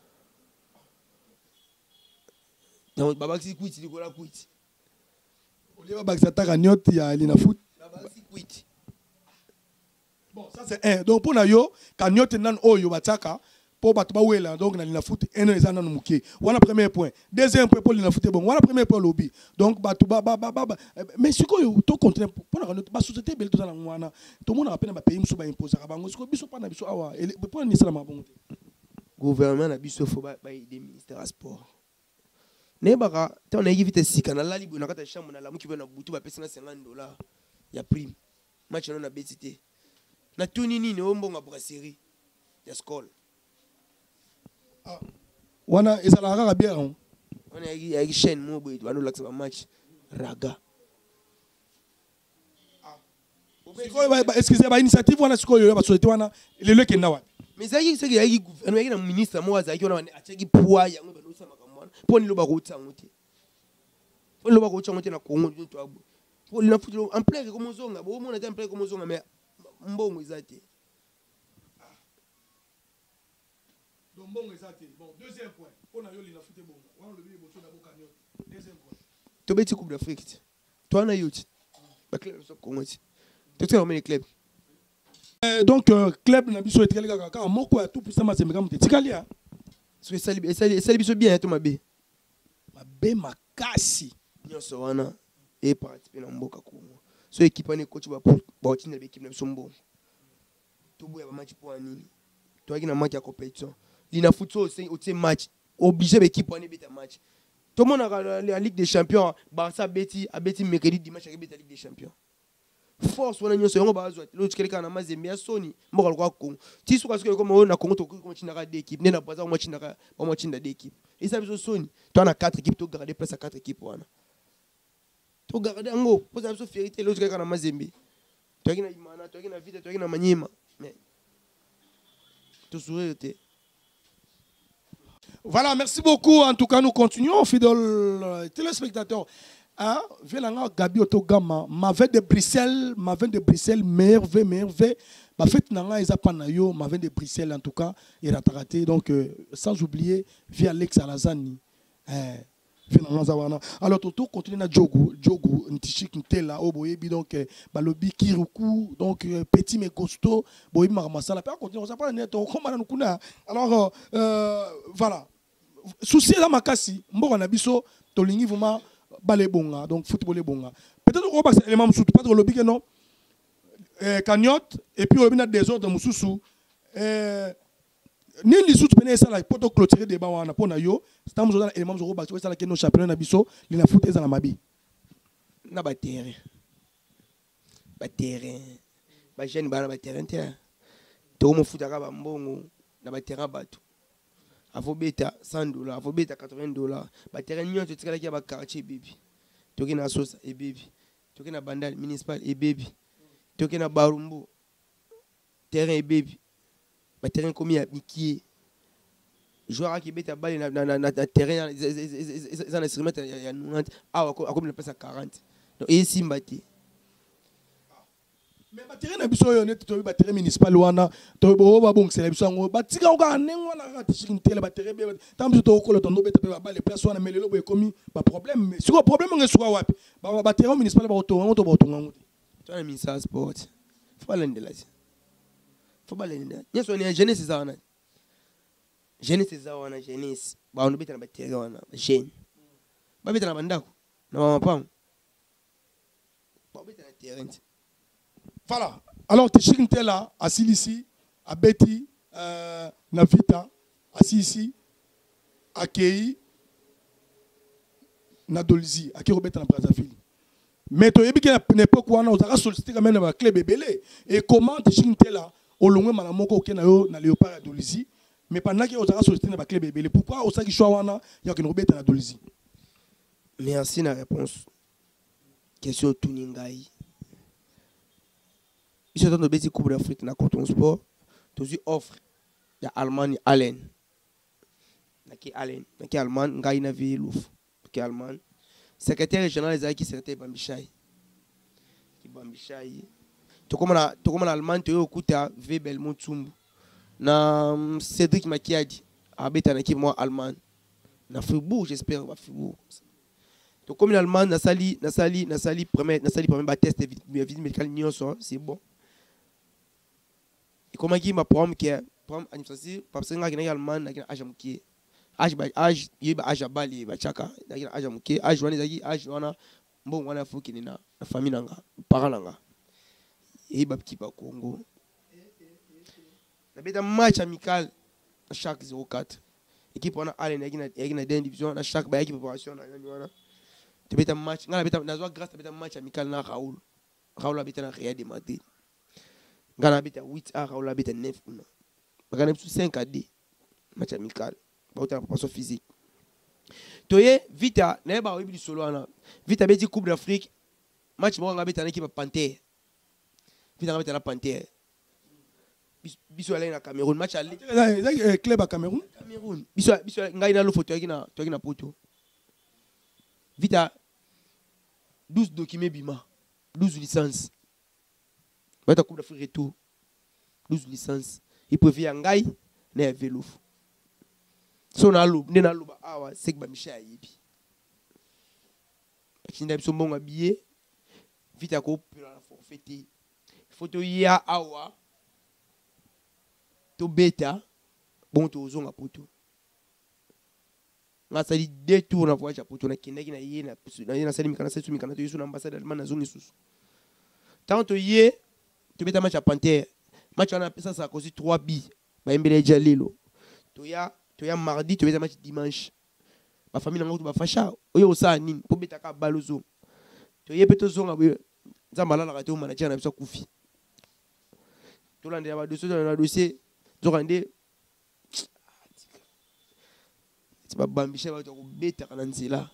Dans baba qui quit, il kola quit. Oli baba qui attaque à Nyot ya Lina foot. Baba qui quit. Bon, ça c'est un. Donc pour na yo, quand Nyot nan o yo bataka. Pour battre Wela, donc na foot un an na muké. Voilà premier point. Deuxième point pour Lina foot bon. Voilà premier point lobby. Donc battu ba ba ba ba. Mais ce que to contraint pour na ba société belle tout ça na wana. Tout le monde appelle ba pays musu ba imposer ba ngo. Ce que biso pa na biso awa. Pour ni ça ma bon. Gouvernement na biso faut ba aider ministère à sport. Ne baka ta na yivite sika na la libo na kata chambre na la muki ba na butu ba pesa na cinquante dollars. Ya prime. Match na betité. Na tuni nini o mbonga brasserie. Ya skol. Ah, wana ezala kaka bien on a une chaîne mo boy tu vas nous l'accès match raga ah excusez ba initiative wana sikoyo ba société wana lelo ke na wapi mais ça y c'est qu'il y a gouvernement il y a ministre mo azaki wana achaki poids yango ba losa makamwana po ni lo ba ko tsango te po lo ba ko tsango te na Congo tu abo po na futu en plein comme zonga bo mo na en plein comme zonga mais mbongo ezate. Donc bon exactement. Bon, deuxième point. On a eu la foot bon. On a le boto na bokanyo. Deuxième point. To beti coupe d'Afrique. Toi na youth. Ba club so Congo. Tu sais combien de clubs? Euh donc euh, club na biso etikali kaka kaka moko ya tout puissant mazembe comme etikali ya. Parce que ça ça ça biso bien to mabe. Mabe makasi. Nyonso wana et participer na mboka Congo. So équipe ne coach ba pour ba otinga équipe na biso mbongo. To boya ba match pour nini? Toi qui na match ya compétition. Lina foot so c'est match obligé l'équipe pour beta match. Tout le monde a la Ligue des Champions, Barça beti a beti mercredi dimanche a beta Ligue des Champions. Force wana nyonso yango ba azwa. L'autre quelqu'un na mazembe ya Sony, mboka kwa Congo. Ti suka suka comme on a Congo to comme chinaka d'équipe, ne na pas on chinaka, on chinda d'équipe. Et ça biso Sony, toi na quatre équipes to garder place à quatre équipes wana. To garder ngo, pour ça biso vérité l'autre quelqu'un na mazembe. Toi qui na Imana, toi qui na Vita, toi qui na Manyema. Mais to sourire te. Voilà, merci beaucoup. En tout cas, nous continuons, fidèles téléspectateurs. Hein? Vélanga Gabi Otogama, ma veille de Bruxelles, ma veille de Bruxelles, meilleure veille, meilleure veille. Ma fête nanga isa panayo, ma veille de Bruxelles en tout cas, il a raté. Donc, euh, sans oublier, via Alex Alazani. Hein? Alors, Toto continue na Djogo, Djogo, Ntichik Ntela, Oboyebi, donc, Balobi, Kiruku, donc, Petit mais costaud, Boyebi Maramasala. Puis, on continue, on s'appelle net, on commande nous. Alors, euh, voilà. Souci là, Makasi, Mbora Nabiso, Tolingi, vraiment, Balé Bonga, donc, football Bonga. Peut-être qu'on va passer l'élément de pas de lobby, non? euh, cagnotte et puis on a des ordres mususu euh, ni les sous pene ça la poto clôturer débat wana pona yo stamos dans éléments zoro ba ça la que nos championnats na biso li na foot eza na mabi na ba terrain ba terrain ba jeune ba na ba terrain te to mo foot aka ba mbongo na ba terrain bato avo beta cent dollars avo beta quatre-vingts dollars ba terrain nyonso tikala ki ba quartier baby toki na sosa e baby toki na bandal municipal e baby toki na barumbu terrain e baby ba terrain komi ya mikie joueur qui beta balle na na na terrain ça na instrument ya quatre-vingt-dix ah akomi na pesa quarante donc et simbati mais ba terrain na biso yo net to ba terrain municipal wana to bo ba bon c'est biso ngo ba tika ngo nengo na ka tishin tele ba terrain be tambi to ko to no beta ba balle place wana melelo bo komi ba problème mais siko problème nge suka wapi ba ba terrain municipal ba to ngo to ba to ngo to na ministère sport faut pas l'endre là faut pas l'endre nyeso ni jeunesse za wana jeunesse za wana jeunesse ba on beta na ba terrain wana jeune ba beta na bandako na mama pam ba beta na terrain. Voilà. Alors, tu es là, assis ici, à Betty, euh, Navita, assis ici, à Kei, na Dolzi, à Kei Robert na Brazzaville. Mais tu es bien qu'à l'époque où on a sollicité quand même la clé bébé. Et comment tu es là, au long de ma moko qui na Léopard à Dolzi, mais pendant que on a sollicité la clé bébé, pourquoi on s'est choisi il y a qu'une Robert na Dolzi? Merci la réponse. Question Tuningai. Si on a des Coupe d'Afrique dans le sport, tu offre il y a Allemagne Allen. Naki Allen, naki Allemagne, ngai na Velouf, naki Allemagne. Secrétaire général des qui secrétaire Bambichai. Qui Bambichai. Tu comme na tu comme en Allemagne tu okuta V Belmont Tsumbu. Na Cédric Makiadi habite en équipe moi Allemagne. Na Fribourg, j'espère va Fribourg. Tu comme en Allemagne na sali na sali na sali premier na sali premier ba test visite médicale nyonso, c'est bon. Comment qui m'a promis que promis administratif parce que ngaki allemand na kina ajamukie age ba age yeba age bali ba chaka na kina ajamukie age wana zaki age wana mbon wana fuki na famille nanga parents nanga yeba kipa Congo na beta match amical chaque zéro quatre équipe wana ale na kina na division na chaque ba équipe préparation na wana te beta match ngala beta na zo grâce beta match amical na Raoul Raoul habite na Real de Madrid. Gana bita huit a Raoul bita neuf una. Gana bitu cinq à deux. Match amical. Ba uta préparation physique. Toye Vita na ba obi solo ana. Vita beti Coupe d'Afrique. Match mo ngabita na équipe Panthère. Vita ngabita na Panthère. Biso ala na Cameroun match ali. Là club à Cameroun. Cameroun. Biso biso ngai na lo photo yaki na to yaki na poto. Vita douze documents bima. douze licences. La Coupe d'Afrique retour. douze licences. Il peut faire un gars, mais vélo. Si on a l'eau, on a l'eau, c'est que Michel Yebi. Si on a bon habillé, vite à coupe, on a forfaité. Photo ya awa, to bêta, bon to zone à poto. On a sali deux tours na voyage à poto, na kenda na yé na na sali mikana setu mikana to yesu na ambassade allemande na zone sous. Tant to yé tu mets ta match à Panthère. Match on a ça ça cause trois billes. Ba embele jalelo. Toya toya mardi tu mets ta match dimanche. Ma famille nango ba facha. Oyo sa nini po beta ka balozo. Toye peto zonga bo. Nzamba la la raté au manager na biso kufi. To lande ba dossier na dossier. Zokande. C'est pas bambisha ba to beta kana nzela.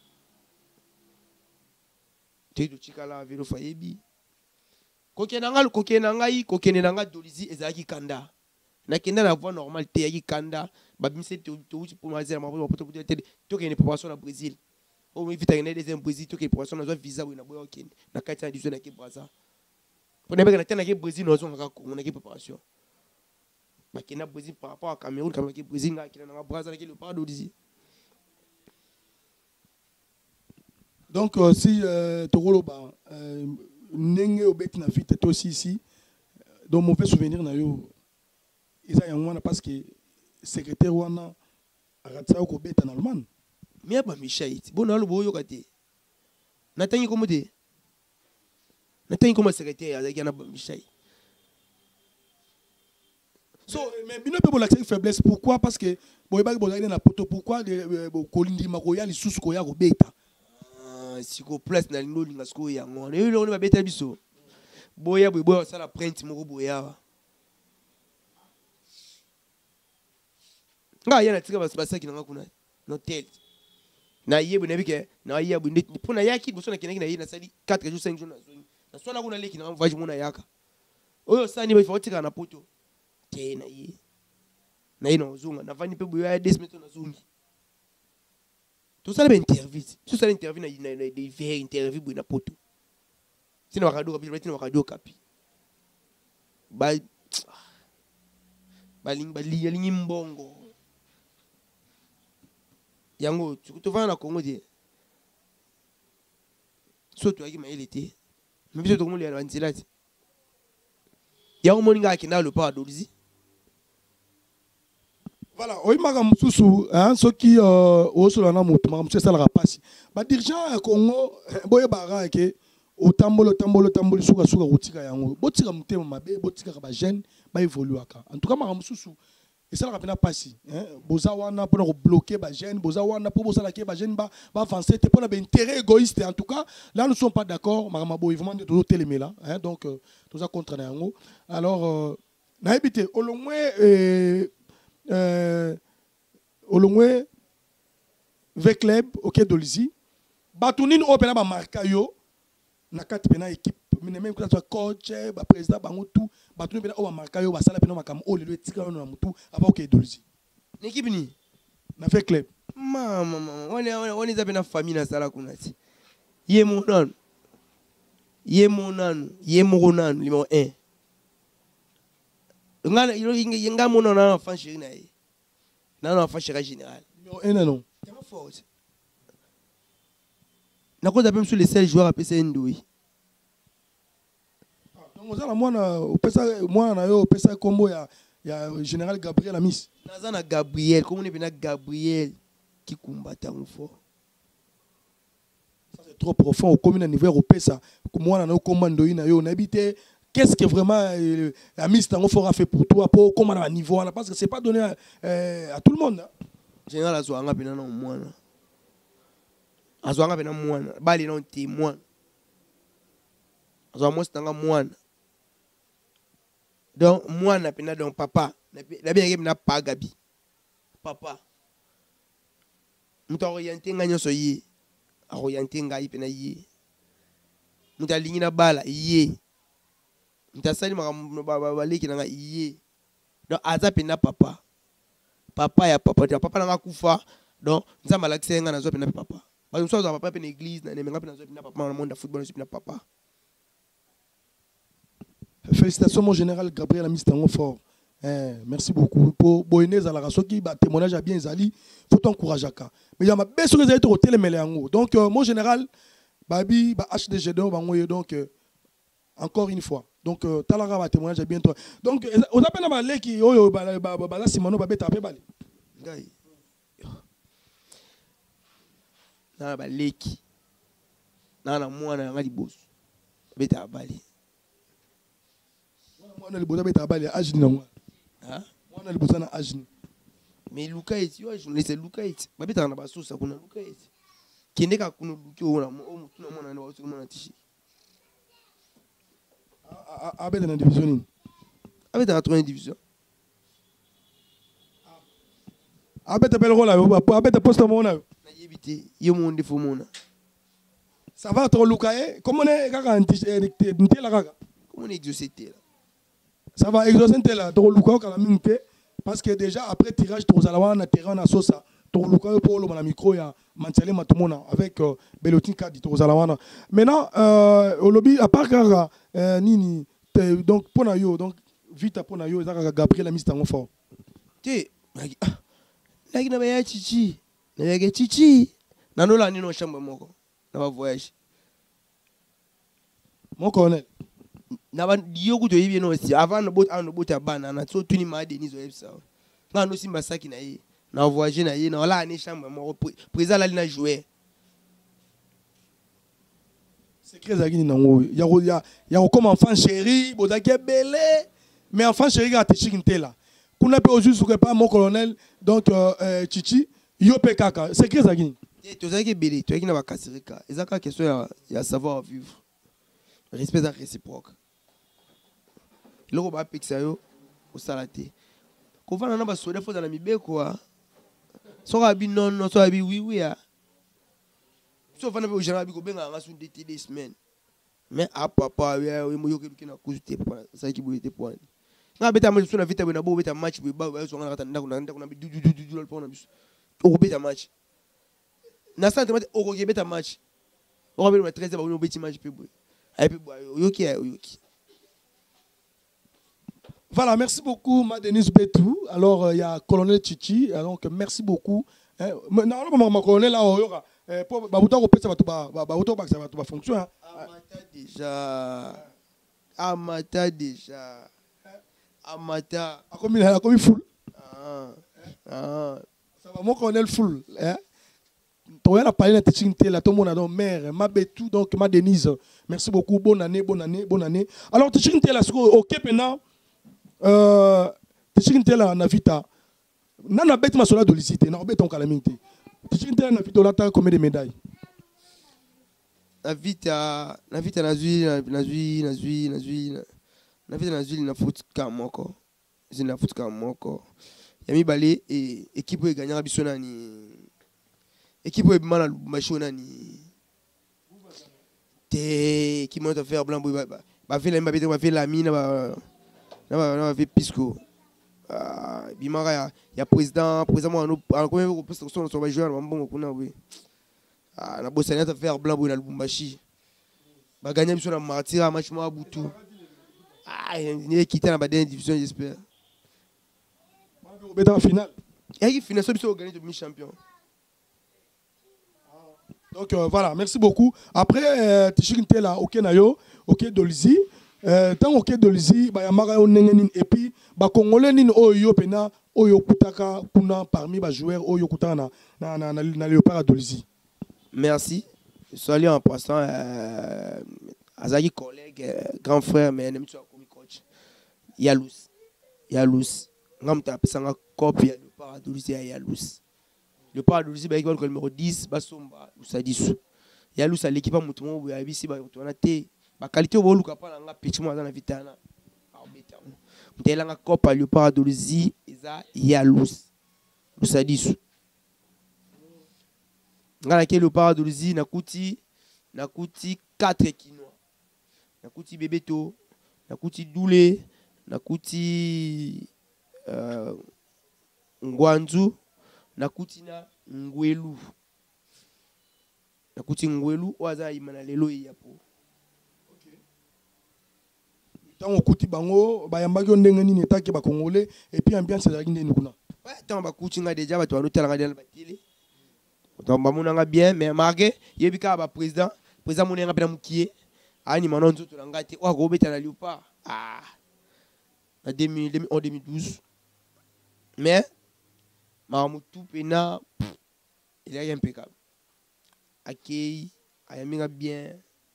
Tu to chikala velo fayebi. Kokenanga kokenanga yi kokenanga Dolzi ezaki kanda na kenda na voie normale te yaki kanda ba bimise to to pour mazer ma pour pour te to kene préparation na Brésil o mi vita kene deuxième Brésil to kene préparation na visa na boya okende na kati ya division na ke Brazza pour ne pas na ke Brésil no zo ngaka Congo na ke préparation ba kena Brésil par rapport à Cameroun comme ke Brésil na kena na Brazza na ke le pas Dolzi. Donc euh, si euh, Togolo ba euh, nenge obeti na vite to aussi ici donc mauvais souvenir na yo isa yangwana parce que secrétaire wana aratsa ko beta na Allemagne mais ba Michel bon na lo boyo kate natangi komo de Nathan comme secrétaire avec Yana Michel. So, mais bino pe bolakisa faiblesse pourquoi parce que boyeba bolakina na poto pourquoi de kolindi makoya li susu koya ko beta. Ah, si ko place na lingo linga sko ya ngone. Yo lo ba beta biso. Boya boy boy ça la print moko boya. Nga yana tika bas basaki na kuna no tel. Na yebu na bike na yebu ndi pona yaki boso na kinaki na yina sali quatre jours cinq jours na zoni. Na sona kuna leki na mvaji mona yaka. Oyo sani ba ifotika na poto. Na ye na ye na ozunga na vani pe boya ya des meto na zungi to sala be interview so sala interview na na de ver interview bo na poto sina wakado kapi betina wakado kapi ba baling baling lingi mbongo yango to vana na Congo de so to aki maelete mbiso to komuli ya banzilati yango moninga akina le pa dolizi. Voilà, oui, madame Moussou, hein, ceux qui au sur la moto, madame Moussou, ça la passe. Bah, dirigeant Congo, boye bara ke, au tambolo, tambolo, tambolo, suka suka rotika yango. Botika mute mabe, botika ba jeune, ba évolue aka. En tout cas, madame Moussou, et ça la rapena passe. Hein, boza wana pour bloquer ba jeune, boza wana pour boza la ke ba jeune ba ba avancer, te pour na intérêt égoïste. En tout cas, là nous sommes pas d'accord, madame Boy, vraiment de tout télémé là, hein, donc tout ça contre yango. Alors, na habité au loin Euh, au loin avec club ok dolizi batunin opena ba marka yo na kati pena équipe mais même que ça coach ba président bango tout batunin pena o ba marka yo ba sala pena makam o lelo etika no na mutu aba ok dolizi l'équipe ni na fait club mama mama on est on est pena famille na sala kuna ti ye monano ye monano ye monano numéro un. Nga yenga mona na enfant chéri na ye. Na enfant chéri général. Numéro un non. Tellement fort. Na ko même sur les seuls joueurs à P C Ndoui. Donc ça la moi na pesa moi na yo pesa combo ya ya général Gabriel Amis. Na na Gabriel, comment on est Gabriel qui combattant fort. Ça c'est trop profond au commune niveau européen ça. Moi na commando na yo na habité. Qu'est-ce que vraiment euh, la mise Tango Fort a fait pour toi, pour comment à niveau là, parce que c'est pas donné à, euh, à tout le monde. Général Azouanga pena non moi. Azouanga pena moi. Bali non témoin. Azouanga moi c'est moi. Donc moi na pena donc papa. La bien que na pas Gabi. Papa. Muta orienté nganya so yé. Orienté ngai pena yé. Muta lingi na bala yé. Ntasali mabaleki nanga iye donc aza pena papa papa ya papa ya papa nanga kufa donc nzamba alakisi nga nazo pena papa parce que ça papa pena église na nemenga pena nazo pena papa na monde football nazo pena papa. Félicitations mon général Gabriel Amis Tango Fort. Eh, merci beaucoup pour boyner à la race qui ba témoignage a bien zali faut t'encourager ka mais il y a ma belle sur les aides au télémélé yango donc euh, mon général babi ba H D G do bangoye donc euh, encore une fois. Donc, euh, Talara va témoigner bientôt. Donc, on appelle à Balé qui oyo bala Simano babé tapé balé. Gai. Na Balé qui. Na na moi na ngali boss. Beta balé. Moi na libosa beta balé ajini na moi. Hein? Moi na libosa na ajini. Mais Luka eti yo je laisse Luka eti. Babeta na basosa kuna Luka eti. Kende ka kuno Luka ona o mutu na mona na wasu mona tishi. Abed dans la division. Abed dans la troisième division. Abed appelle rôle là. Abed poste mon là. Na yebite yo monde fo mona. Ça va trop Lukae. Comment on est kaka nté la kaka. Comment on est exaucé là. Ça va exaucé là. Trop Lukae kala minté parce que déjà après tirage trop zalawa na terrain na sosa. Trop Lukae pour le micro ya Mantiale Matumona avec euh, Belotin Kadi trop zalawa. Maintenant euh, au lobby à part kaka Euh, nini donc pour yo donc vite pour yo ezaka Gabriel Amis Tango Fort te naki na baya chichi na yake chichi na nola nino shamba moko na ba voyage mon colonel na ba yoku to yibi no si avant no bot an bot abana na so tuni ma de nizo yebsa na no simba saki na ye na voyage na ye na wala ni shamba moko président la na jouer C'est très agréable nango. Il y a il y a il y a comme enfant chéri, bodake belé, mais enfant chéri a téchikinté là. Kuna pe oju souke pas mon colonel donc euh Chichi, yo pe kaka. C'est très agréable. Tu sais que belé, tu as qui na ba kasirika. Ezaka question ya savoir vivre. Respect à réciproque. Loko ba pekisa yo au salate. Ko vana na ba soda fo na mibeko a. So ka bi non non so ka bi oui oui a. So vana be o jana bi ko benga nga sun d'été des semaines. Mais a papa we mo yo ke na kuzu te papa sa ki boye te point. Nga beta match so na vita na bo beta match be ba so nga na ndako na ndako na bi du du du du le pona biso. O beta match. Na sa temate o ko beta match. O ko be na treize ba o beta match pe boye. Ay pe boye yo ki yo ki. Voilà, merci beaucoup, ma Denise Betou. Alors, il euh, y a Colonel Chichi. Donc, merci beaucoup. Hein, normalement, ma colonel, là, il y aura. Pour Baouta, ça va fonctionner. Amata déjà. Amata déjà. Amata. A combien il a combien full? Ah. Ah. Ça va, mon colonel full. Hein? Tu as parlé de Chichi, là, tout le monde a donc mère, ma Betou, donc ma Denise. Merci beaucoup. Bonne année, bonne année, bonne année. Alors, Chichi, là, ok, maintenant. Euh, Tichikintela na vita nana bête masola de licité na bête on calamité Tichikintela na vita olata combien de médailles na vita na vita na zui na zui na zui na zui na vita na zui na foot ka moko zina foot ka moko yami balé et équipe e gagnera bisona ni équipe e bimana machona ni te qui monte faire blanc ba ba fait la ba ba fait la mine ba non, non, avec Pisco. Ah, Bimara, il y a président, président, on a combien de postes sur le joueur, on bon, on a oui. Ah, la bosse à faire blanc pour la Lubumbashi. Bah gagner sur la martyr à match moi Boutou. Ah, il est quitté la dernière division, j'espère. On est en finale. Et il finit sur gagner de mi-champion. Donc euh, voilà, merci beaucoup. Après, Tichikinte là, ok nayo, ok Dolizi. Euh, tant ok Dolizi, bah yamara on nengenin et puis bah congolais nin oyo pena oyo kutaka kuna parmi bah joueurs oyo kutaka na na na na, na Léopard Dolizi. Merci. Salut en passant euh, Azaki collègue, euh, grand frère mais n'aime tu comme coach. Yalous. Yalous. Ngam ta pesanga copie Léopard Dolizi à Yalous. Léopard Dolizi bah équipe numéro dix Basomba Usadisou. Yalous à l'équipe mutumo bu abisi ba tona te. La qualité de l'eau pas la petit moi dans la vitana. Mtela nga kopa Léopard Dolizi eza Yalous. Usadisou. Ngala ke Léopard Dolizi nakuti nakuti quatre kinois. Nakuti Bebeto, nakuti Doulé, nakuti euh Ngwanzu, nakuti na Ngwelu. Nakuti Ngwelu oza imana lelo yapo. Tant on couti bango, ba yambaki ndenge nini etaki ba congolais et puis ambiance ezali ndeni kuna. Ouais, tant ba couti nga déjà ba to anu tala nga ba télé. Tant ba munanga bien mais marqué, yebika ba président, président munanga pena mukie. Ani manon nzoto nga te wa go beta na Léopard. Ah. En deux mille douze. Mais Mamutu pena il est impeccable. Accueil, ayaminga bien.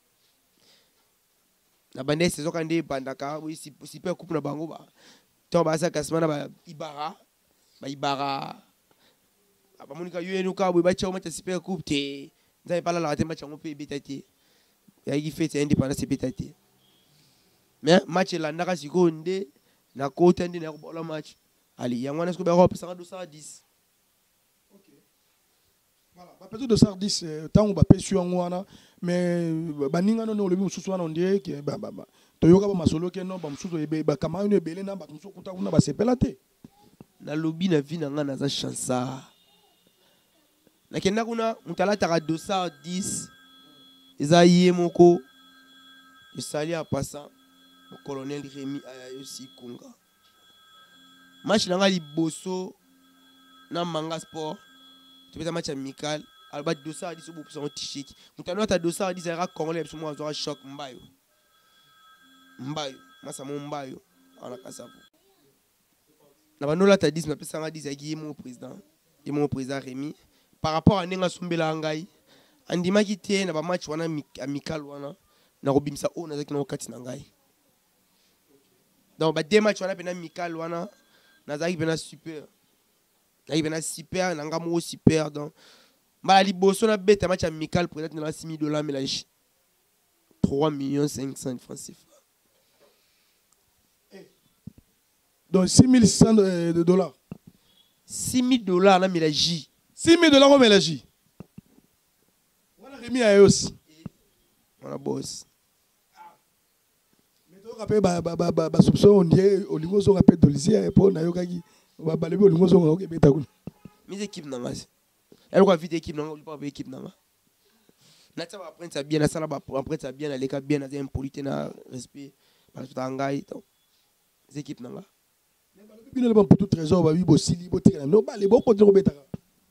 Na bande saison kande bandaka oui si si peut coupe na bango ba to ba sa kasmana ba ibara ba ibara ba monika yenu ka ba cha match super coupe te nzai pala la te match ngope betati ya ki fait indépendance betati mais match la ndaka sikonde na kota ndi na ko la match ali ya ngwana sko ba ko pesa deux cent dix. OK voilà ba peso deux cent dix tango ba pesu ngwana mais baninga no lobi mususu wana ondie ke ba ba toyoka ba masolo ke no ba mususu ebe ba kama une ebele na ba mususu kuta kuna ba sepela te na lobi na vie na nga na za chansa na kenda kuna mutala taka deux cent dix eza ye moko esali a passant le colonel Rémi Ayayosi Kunga match na nga liboso na Manga Sport tu peux match amical alba deux cent dix au pour t-shirt mutano ta deux cent dix era congolais sur moi azora choc mbayo mbayo masa mo mbayo ana kasavu na banola ta dix na pesa nga dix aki mon président et mon président Rémi par rapport à nenga sombela ngai andima ki te na ba match wana amical wana na robimisa o nazaki na kati na ngai. Donc ba deux matchs wana pena Mikal wana nazaki pena super. Nazaki pena super na ngamo super donc ba liboso na beta match amical peut-être na six mille dollars mais là trois millions cinq cents francs C F A. Donc six mille six cents de dollars. six mille dollars na mélange. six mille dollars au mélange. On a remis à eux aussi. On a boss. Mais tu rappelles ba ba ba ba soupçon on dit au niveau on rappelle de lycée pour na yokaki ba ba lebi au niveau on OK beta kun. Mes équipes na ngasi. Elle va vite équipe na ngasi pas équipe na ngasi. Na tsa ba apprendre ça bien na sala ba apprendre ça bien na leka bien na impolité na respect parce que tangai donc les équipes na ngasi. Bino le bon pour tout trésor ba bi bo sili bo tika no ba le bo ko trop beta.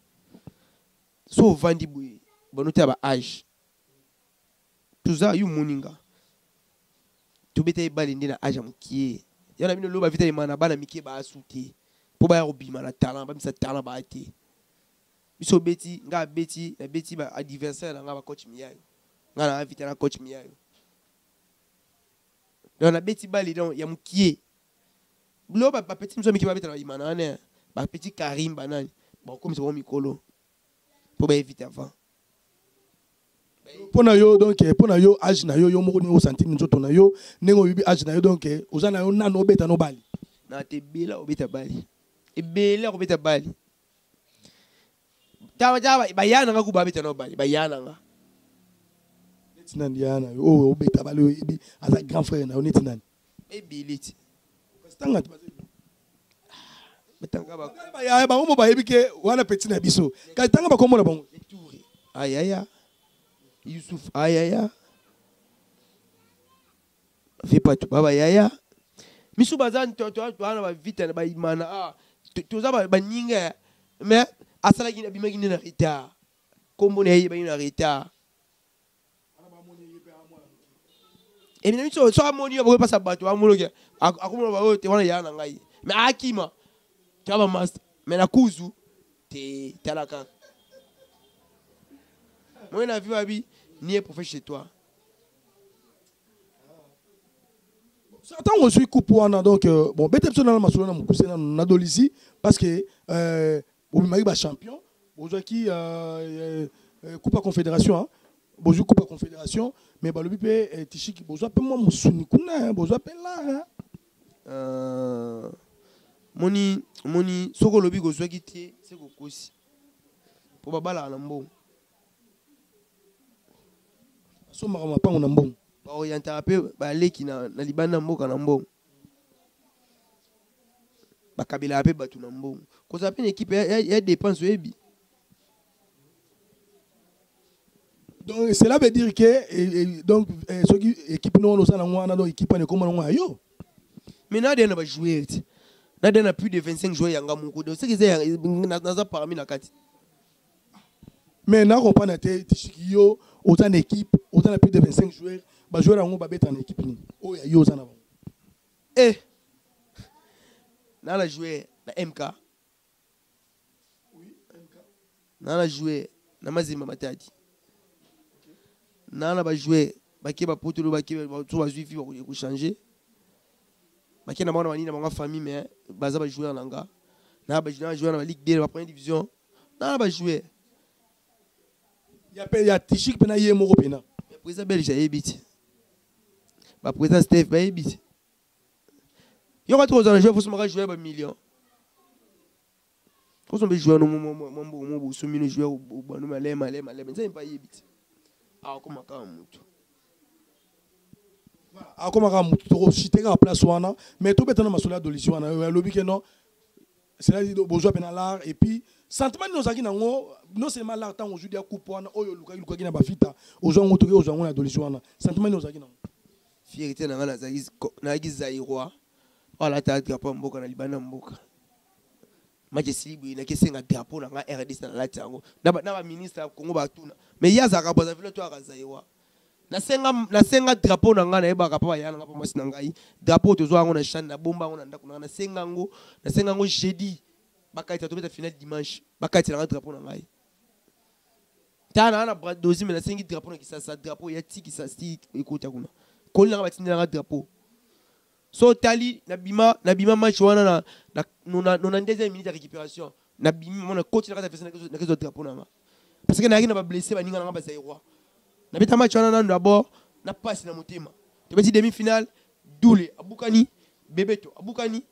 So vandi boy bonote ba âge. Tout ça you moninga. Tu bete bali ndina âge amukie. Yana bino lo ba vite mana bana mikie ba asuti. Po ba robima na talent ba misa talent ba ate. Biso beti nga beti na beti ba adversaire nga ba coach miyayo. Nga na vite na coach miyayo. Donc na beti bali donc ya mukie. Lo ba petit mso mikie ba beta na imana ne. Ba petit Karim banani. Ba comme ça mikolo. Po ba éviter avant. Pona yo donc pona yo âge na yo yo moko ni o centime nzoto na yo nengo bibi âge na yo donc ozana yo nano beta no bali. Na te bela obeta bali. E bela obeta bali. Tawa tawa bayana nga kuba beta no bali bayana nga. Netinani yana yo o obeta bali oyebi aza grand frère na yo netinani. E biliti. Stanga Betanga ba. Ba ya ba mo ba yebi ke wana petit na biso. Ka tanga ba komo na bango. Aïe aïe aïe. Youssouf aïe aïe aïe. Fais pas tout baba yaya. Misu bazan to to to ana ba vite na ba imana ah to za ba ninga mais asala gina bimagi na rita. Kombo ne ba ina rita. Et bien misu so amoni ba passa bato amoloke. Akomo ba te wana yana ngai. Mais akima. Tu vas master. Mais na kuzu te talaka. Moi, la vie, Abi, ni est pour faire chez toi. Certains ont reçu coupe donc bon, peut-être que nous avons couché dans Nadolisi parce que euh, on est champion. Aujourd'hui qui coupe à confédération, bonjour coupe à confédération, mais bah le bipé Tichiki, bonjour appelle moi Moussuni Kuna, bonjour appelle là. Euh, moni moni soko lobi go zwaki tie c'est ko kosi. Pour babala na mbo. So marama pa on mbon ba orienter un peu ba leki na na libana mboka na mbon ba kabila pe batu na mbon ko za pe une équipe ya dépense ebi donc cela veut dire que et, et, donc ce qui équipe non no sana ngwana donc équipe ne comme ngwa yo mais na na ba jouer na na plus de vingt-cinq joueurs yanga moko donc ce qui est na za parmi na kati mais na comprend na te Tishikio autant d'équipe autant plus de vingt-cinq joueurs ba joueur en ba bet en équipe ni o ya yo sana eh na la jouer na M K oui M K na la jouer na Mazima Matadi na na ba jouer ba ke ba potolo ba ke ba to ba suivi ba ko changer ba ke na mona wani na ma famille mais baza ba jouer na nga na ba jouer na Ligue deux la première division na ba jouer ya pe ya Tishik pena ye moko pena mais président belge ya ebiti ba président Steve ba ebiti yo ka trop jouer faut se maka jouer ba million ko so be jouer no mo mo mo mo so mino jouer au banu malé malé malé mais ça pas ebiti ah comment ka mutu voilà ah comment ka mutu to chiter ka place wana mais to betana masola dolisi wana lobi ke non c'est là dit besoin pena l'art et puis sentiment nous aki nango non seulement l'art tant aujourd'hui à coupe wana oyo luka luka ki na bafita ozwa ngotoke ozwa ngona dolisi wana sentiment nous aki nango fierté na ngana zaki na ki zairwa wala ta drapeau mboka na libana mboka maje silibu na kesenga drapeau na nga R D C na lati yango na ba na ba ministre Congo ba tuna mais yaza ka boza vile to akazairwa na senga na senga drapeau na nga na eba ka pa yana nga pa masi na ngai drapeau to zo ngo na chanda bomba ngo na ndako na senga ngo na senga ngo jeudi bakati to beta final dimanche bakati na drapeau na ngai Tana na bras dosi mais na cinq drapeau qui ça ça drapeau ya ti qui ça sti écoute kuna. Kol na batindi na drapeau. So tali na bima na bima match wana na na na na deuxième minute de récupération. Na bima na coach na ka faire na ka drapeau na ma. Parce que na na blessé ba ninga na ba sai roi. Na beta match wana na d'abord na passe na motema. Tu petit demi-finale Doulé Aboukani Bebeto Aboukani.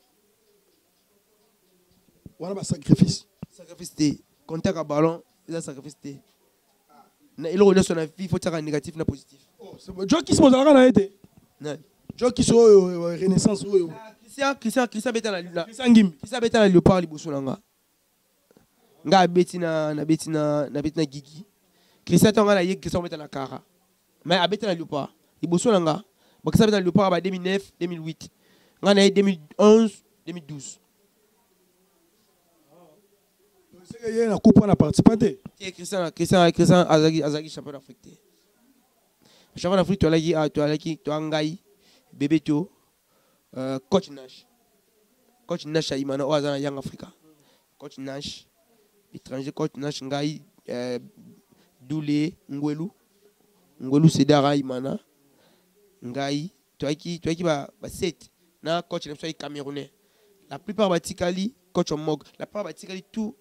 Wana ba sacrifice. Sacrifice té contact à ballon, ça sacrifice té. Na ilo relation na vie faut ça négatif na positif. Oh, c'est bon. Joe qui se mozala na été. Non. Joe qui so renaissance oyo. Christian Christian Christian beta na lula. Christian Ngimbi. Christian beta na léopard liboso na nga. Nga beti na na beti na na beti na Gigi. Christian tonga na ye Christian beta na Kara. Mais abeta na léopard liboso na nga. Ba Christian beta na léopard ba deux mille neuf deux mille huit. Nga na deux mille onze deux mille douze. Il y a une coupe on a participé. Christian, Christian, Christian, Azagi, Azagi, champion d'Afrique. Champion d'Afrique, tu as lagi, tu as lagi, tu as Ngai, Bebeto, coach Nash, coach Nash, il m'a dit, Oazana Young Africa, coach Nash, étranger, coach Nash, Ngai, Doulé, Ngwelu, Ngwelu Sedara, il m'a dit, Ngai, tu as qui, tu as qui va, sept, na coach Nash, Camerounais. La plupart batikali, coach Mog, la plupart batikali tout.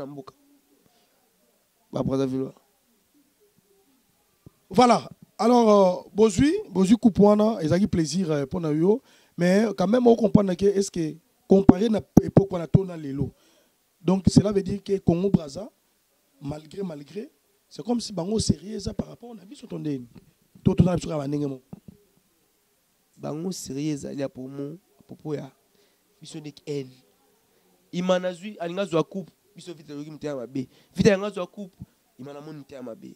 Voilà. Alors, euh, Bozui, Bozui Koupouana, ils ont eu plaisir euh, pour nous. Mais quand même, on comprend que est-ce que comparé à l'époque où on a tourné les lots. Donc, cela veut dire que Congo Brazza, malgré, malgré, c'est comme si Bango sérieux par rapport à la vie sur ton dé. Tout le temps, sur la mangue. Bango sérieux, il y a pour moi, pour pour ya. Mission de haine. Imanazui, alingazo a coupe. Biso vite le gimte amabe vite nga zo coupe imana mon nte amabe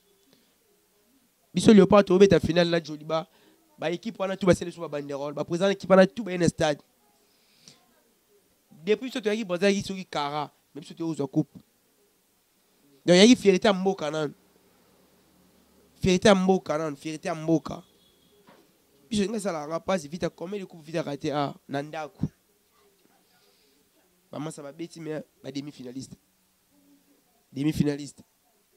biso léopard to beta finale na Joliba ba équipe wana tout ba sélection ba banderole ba président équipe wana tout ba en stade depuis ce to yaki Brazza ki soki Kara même ce to zo coupe donc yaki fierté à mboka nan fierté à mboka nan fierté à mboka biso nga sala nga passe vite comme les coupe vite raté à nandako. Maman ça va bêtir mais ma demi-finaliste. Demi-finaliste.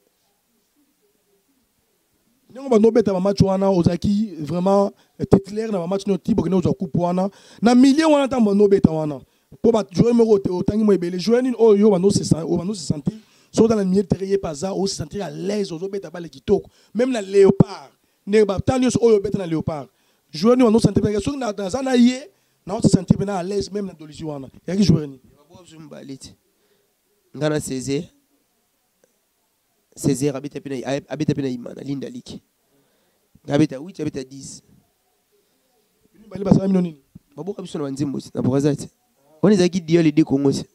Nous avons fait un match qui vraiment titulaire dans match qui nous a coupé. Na milieu on attend no beta wana. Pour jouer me autant que les joueurs ni oh yo on se sent on se sentir sont dans le milieu terrain pas ça on se sentir à l'aise aux beta balle qui toque même la léopard ne ba tant yo oh beta na léopard. Joueur ni on se sentir sur na dans ça na yé na on se sentir bien à l'aise même dans dolisi wana. Ya qui joueur ni Ngana Césaire Césaire habite pena habite pena imana linda liki habite huit habite dix bali basa minoni baboka biso na nzimbo na bokazati oni zaki dio les deux Congos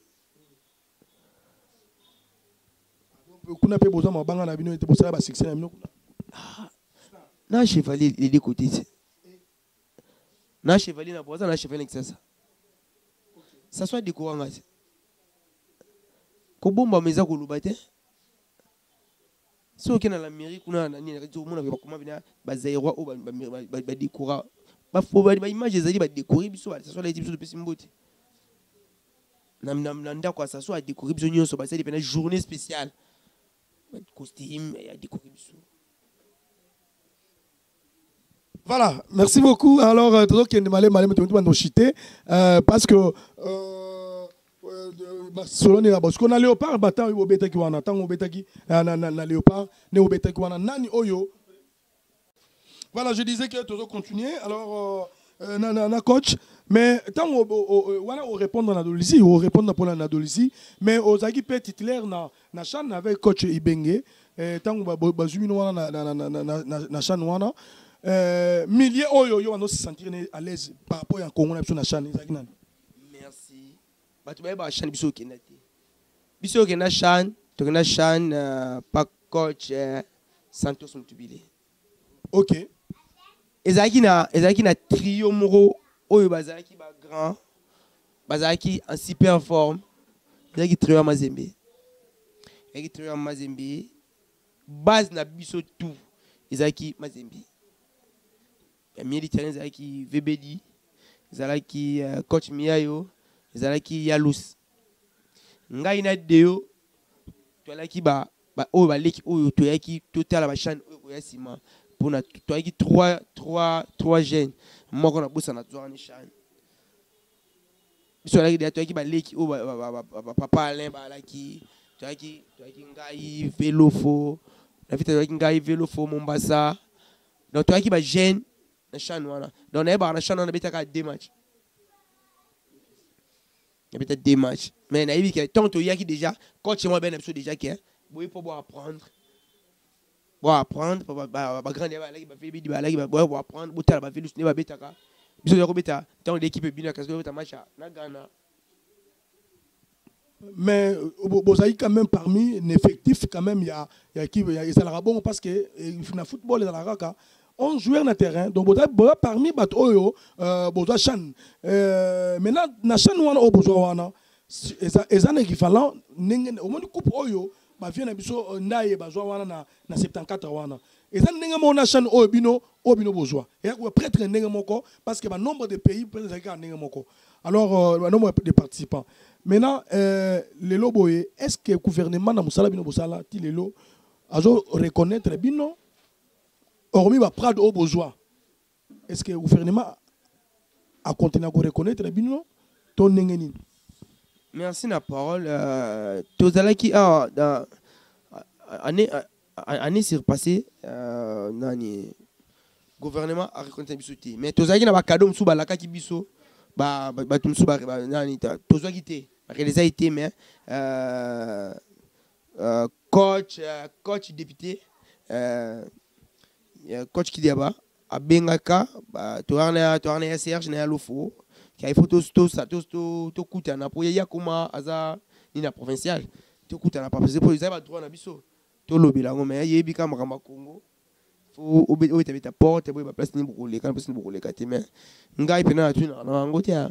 kuna pe boza mabanga na bino ete bosala ba succès na bino kuna na chevalier les deux côtés na chevalier na boza na chevalier na ça ça soit décorant ngati ko bomba meza ko lubate so kena la mairie kuna na nini radio mona ba koma bina ba zairwa o ba ba décora ba fo ba image ezali ba décorer biso ça soit la biso de pesimbote nam nam nanda kwa ça soit décorer biso nyonso ba c'est une journée spéciale costume et décorer biso. Voilà, merci beaucoup. Alors, euh, tout qui est malé malé mais tout chité parce que euh, selon les parce qu'on a léopard battant au beta qui wana tant au beta qui na na na léopard né au beta qui wana nani oyo. Voilà, je disais que toujours continuer. Alors euh, na na na coach mais tant au voilà au répondre dans l'adolescence, au répondre pour l'adolescence mais aux aki peut titulaire na na chan avec coach Ibenge tant ba bazumi no wana na na na na na chan wana. Euh, milliers oyo yo on se sentir à l'aise par rapport à Congo na chaîne ezaki nani. Merci. Batu ba ba chaîne biso kenate. Biso kenate chaîne, to kenate chaîne pa coach Santos Mutubile. OK. Ezaki na ezaki na trio moro oyo bazaki ba grand. Bazaki en super forme. Ezaki trio Mazembe. Ezaki trio Mazembe. Base na biso tout. Ezaki Mazembe. Militaires qui Vebedi, qui coach Miayo, qui Yalous. Ngai na deo, tu as qui ba ba o ba leki o to yaki total ba chaîne o ya sima pour na to yaki trois trois trois jeunes moko na bosa na tswa ni chaîne biso laki to yaki ba leki o ba papa Alain ba laki to yaki to yaki ngai vélo fo la vite to yaki ngai vélo fo Mombasa donc to yaki ba jeune na chaîne wana donc na ba na chaîne na beta ka deux matchs il y a peut-être deux matchs mais na yebi que tant to yaki déjà coach moi ben episode déjà que boy pour apprendre pour apprendre pour ba grand ba laki ba fait ba laki ba pour apprendre botal ba vélo ne ba beta ka biso yako beta tant l'équipe bien parce que beta match na Ghana. Mais vous avez quand même parmi l'effectif, quand même, il y a, il y a qui, il y a bon parce que le football est dans la raka. On joue dans le terrain, donc vous avez parmi les Oyo, vous avez Chan. Maintenant, na Chan wana au besoin wana, et ça n'est équivalent. Au moins coupe Oyo, bah vient biso ndaye besoin wana na na soixante-quatorze wana. Et ça n'est pas na Chan au bino au bino besoin. Et vous prêtre n'est pas parce que le nombre de pays peut être n'est pas. Alors le nombre de participants. Maintenant, euh, les loboye, est-ce que le gouvernement na musala bino musala ti lelo azo reconnaître bino hormis ba prade au besoin. Est-ce que le gouvernement a continué à reconnaître bino ton nengeni? Merci la parole. Euh, Tozalaki a dans année année surpassée euh, nani gouvernement a reconnaître biso ti. Mais tozalaki na ba cadeau msuba la kaki biso ba ba tumsu ba nani ta tozalaki te. Les a été mais euh, euh, coach euh, coach député euh, coach qui d'abord à Bengaka bah tourner tourner Serge na lofo qui a photo to ça to to to kuta na pour ya kuma aza ni na provincial to kuta na pas parce que pour ça ba droit na biso to lobela ngome yebi ka makamba Congo faut obe obe ta porte pour ba place ni beaucoup les quand place ni beaucoup les kati mais ngai pena tu na ngotia.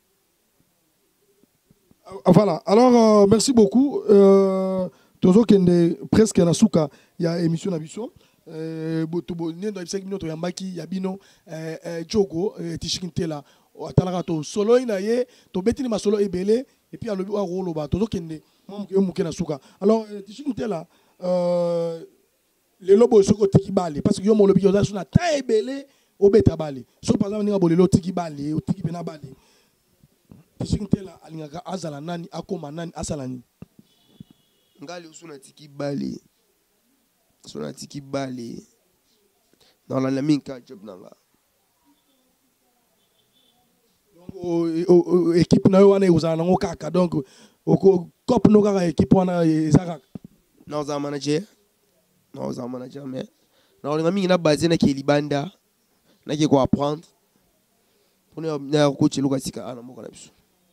Voilà, alors euh, merci beaucoup. Euh, Tozo Kende, presque na souka, il y a émission na biso. Euh, Botobo, Nendo Ibsek Minoto Yambaki, Yabino, Djogo, Tishikintela, Atalarato, Solo Inaye, to Betini ma solo ebele, et puis à l'obi à Roloba, Tozo Kende, Mouke na souka. Alors, Tishikintela, les lobos sont au Tikibali, parce que Yomo Lobi Yoda sur la taille ebele, au Betabali. So par exemple, Ninga Bolelo Tikibali, au Tikibenabali. Tishikintela alingaka azala nani akoma nani asalani ngali usuna tiki bali usuna tiki bali dans la minka job nanga donc équipe na yo wana uzana ngo kaka donc cop no kaka équipe wana ezaka na za manager na za manager mais na linga mingi na base na ke libanda na ke ko apprendre pour na coach luka sika ana moko na biso.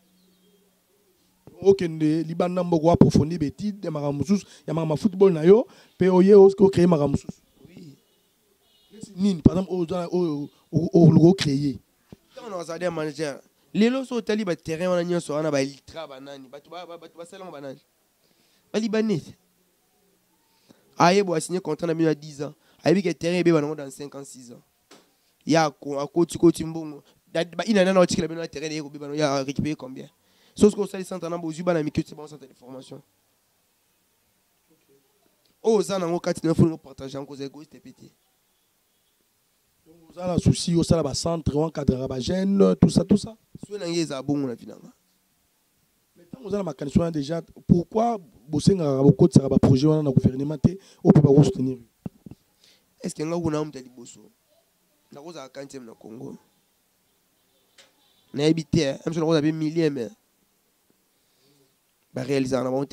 Okende libanda mboko approfondir beti de maramusus ya mama football na yo pe oye o créer maramusus. Oui. Nini par exemple o o o créer. Quand on a un manager, les lots sont tali ba terrain on a nyonso on a ba litra banani ba tu ba ba tu ba salon banani. Ba libanais. Aye bo a signé contrat na à dix ans. Aye bi que terrain be banango dans cinq ans six ans. Ya ko akoti koti mbongo. Ba ina na na otiki la bino terrain e ko be banango ya récupérer combien? Sauf que ça centre na bozuba na miki c'est bon centre de formation. Oh ça na ngo kati na faut partager en cause égoïste pété. Donc vous avez un souci au ça ba centre en cadre ba jeune tout ça tout ça. Soit na ngeza bon na finalement. Mais tant vous avez ma question déjà pourquoi bosenga ba côté ça ba projet wana na gouvernement te au peut pas soutenir. Est-ce que nga kuna mta liboso? Na koza quinzième na Congo. Na habité, même si on a bien milliers mais bah réaliser en avant.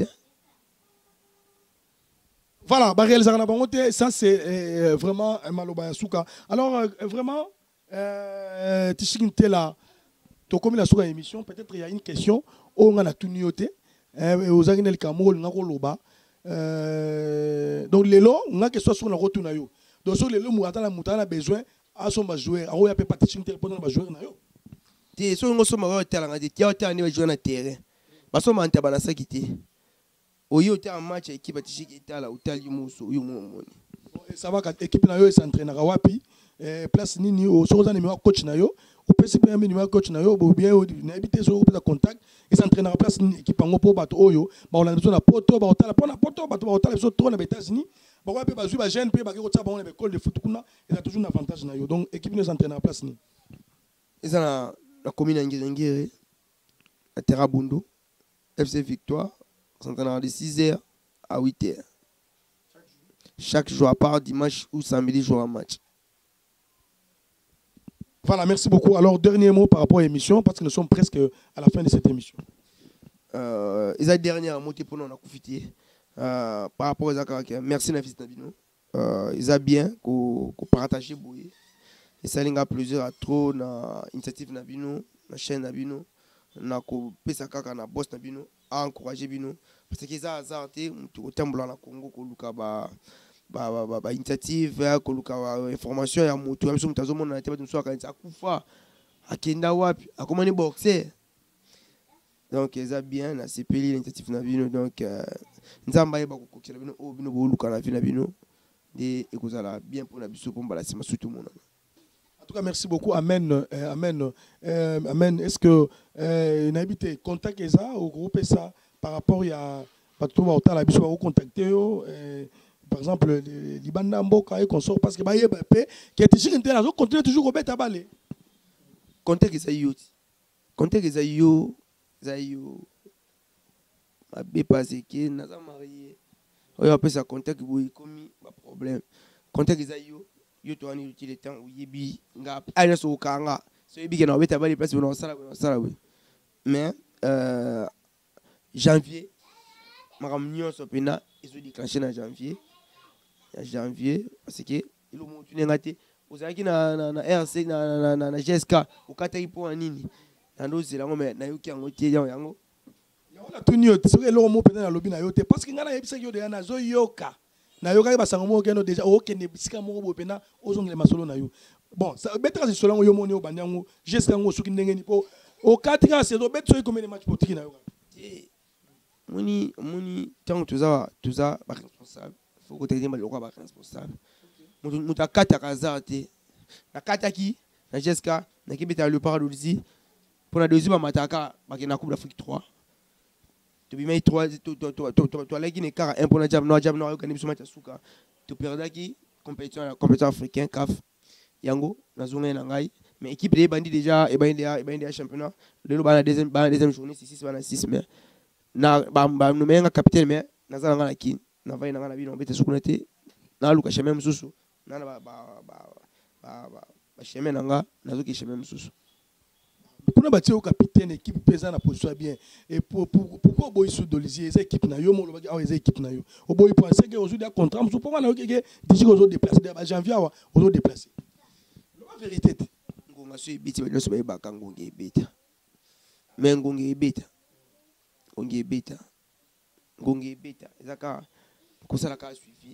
Voilà, bah réaliser en avant, ça c'est euh, vraiment un maloba souka. Alors euh, vraiment, euh, Tishikintela, tu comme la souka émission, peut-être il y a une question. On a tout nioté. Aux Aguinel Cameroun, on a loba. Donc les lots, on a que soit sur la route na yo. Donc sur les lots, moutana la moutana besoin à son joueur. Alors il y a pas Tishikintela pendant le joueur na yo. T'es sur un somme à terre, tu as été à jouer na terrain. Parce que man tabana sa kiti. Oyo te en match équipe tishiki itala utali muso uyu momoni. Ça va quand équipe na yo s'entraîne à wapi place nini au soza numéro coach na yo au P C P un minimum coach na yo ou bien n'habiter sur le contact et s'entraîner en place équipe en pour bato oyo ba on a besoin na poto ba otala pona poto bato ba otala besoin trop na États-Unis ba ko pe ba zu ba jeune pe ba ko tsa ba on école de foot kuna il a toujours un avantage na yo donc équipe ne s'entraîner en place ni et ça na la commune ngirengire à Terrabundo F C Victoire s'entraîner de six heures à huit heures chaque jour à part dimanche ou samedi jour un match. Voilà, merci beaucoup. Alors, dernier mot par rapport à l'émission, parce que nous sommes presque à la fin de cette émission. Euh, et ça, dernier mot pour nous, on a profité. Euh, par rapport à ça, merci Nafis Nabino. Euh, ils ont bien qu'on partage Bouyé. Et ça, il y a plusieurs à trop dans l'initiative Nabino, la chaîne Nabino, na ko pesa kaka na boss Nabino, à encourager Bino. Parce que ça, ça a été au temps blanc na Congo, ko luka ba ba ba ba ba initiative ya koluka information ya mutu amso mtazomona na teba tumso akanisa kufa akenda wapi akomani boxer donc ça bien na sepeli l'initiative na bino donc nzamba yeba kokokela bino o bino boluka na vina bino de ekozala bien pour na biso pomba la sima surtout mona. En tout cas merci beaucoup amen euh, amen euh, amen est-ce que euh, n'habite contact ça au groupe ça par rapport ya pas tout va otala biso va contacter yo euh, par exemple, les Libanda Mboka et consort parce que bah yé bapé qui est ici qui est continue toujours au bête à balai. Comptez que ça y est, comptez que ça y est, ça y est, ma bé passé qui n'a pas marié. On appelle ça comptez que vous y commis pas problème. Comptez que ça y est, yo toi ni utile temps où yebi nga aina so kanga so yebi que na bête à balai place on sala on sala oui. Mais euh, janvier, ma réunion sopena ils ont déclenché en janvier. Janvier parce que il ont monté ngate ozaki na na na R C na na na G S K ukata ipo nini na ndo zela ngome na yuki yango tie yango yaona tunio tsoke lo mo pena na lobi na yote parce que ngana yebisa yo de na zo yoka na yoka ba sango mo keno déjà o kene bisika mo bo pena ozongele masolo na yo bon ça betra se solango yo moni o banyango G S K ngo suki ndenge ni po o katika se do betso ko mene match potiki na yoka moni moni tant tout ça tout ça ba responsable faut que tu aies des gens responsable. Muta kata kazate. Na kata ki na Jessica na kibeta le paradisi pour la deuxième mataka ba na coupe d'Afrique trois. Tu bimai trois to to to to to la Guinée car un pour la jam no jam no ka ni biso match suka. Tu perda ki compétition la compétition africaine C A F. Yango na zone na ngai mais équipe de bandi déjà et bandi et bandi championnat. Le ba la deuxième ba la deuxième journée six ba na six mais na ba ba no menga capitaine mais na zala ngala ki na vai na ngana bino bete sukunete na luka sheme msusu na ba ba ba ba ba sheme nanga na zoki sheme msusu kuna bati au capitaine équipe pesa na position bien et pour pour pourquoi boy sous dolisier ces équipe na yo mo loba ah les équipe na yo o boy penser que aujourd'hui contrat msusu pour na yo que d'ici aux déplacer ba janvier aux déplacer la vérité ngonga so ibiti ba so ba ka ngonga ibita mais ngonga ibita ngonga ibita ngonga ibita ezaka kosala ka suivi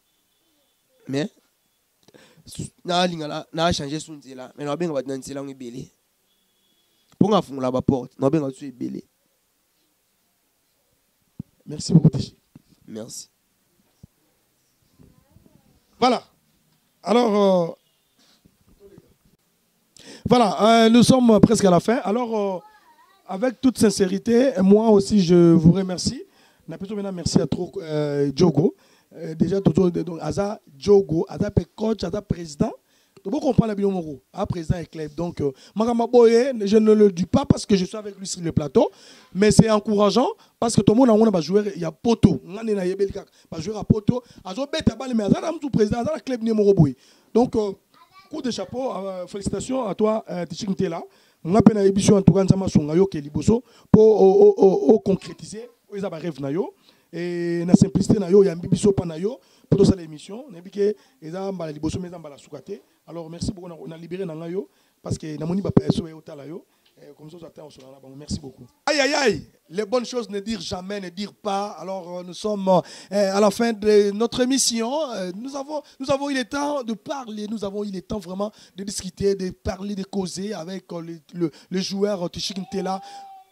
mais na lingala na changer son nzela mais na benga ba nzela ngibele pour nga fungula ba porte na benga su ibele. Merci beaucoup Tichi. Merci. Voilà. Alors euh, voilà, euh, nous sommes presque à la fin. Alors euh, avec toute sincérité, moi aussi je vous remercie. Na plutôt maintenant merci à trop euh, Djogo. Euh, déjà toujours donc Aza Djogo, Aza coach, Aza président. Donc vous comprenez bien mon à président et club. Donc euh, Makama Boye, je ne le dis pas parce que je suis avec lui sur le plateau, mais c'est encourageant parce que tout le monde on a joué il y a poto. Ngane na yebelika, va jouer à poto. Azo beta balle mais Aza tout président, Aza club numéro Boye. Donc euh, coup de chapeau, euh, félicitations à toi euh, Tichi Ntela. On a peine émission en tout cas nzama songa yo ke liboso pour concrétiser ils ont rêve na yo et na simplicité na yo ya mbibiso pa na yo pour toute cette émission na bike ils ont mbala liboso mais mbala sukate. Alors merci beaucoup on a libéré na yo parce que na moni ba peso e otala yo comme ça attend sur la bon merci beaucoup. Aïe aïe aïe, les bonnes choses ne dire jamais, ne dire pas. Alors euh, nous sommes euh, à la fin de notre émission. Euh, nous avons nous avons eu le temps de parler, nous avons eu le temps vraiment de discuter, de parler, de causer avec euh, le, le, le joueur Tichi Ntela.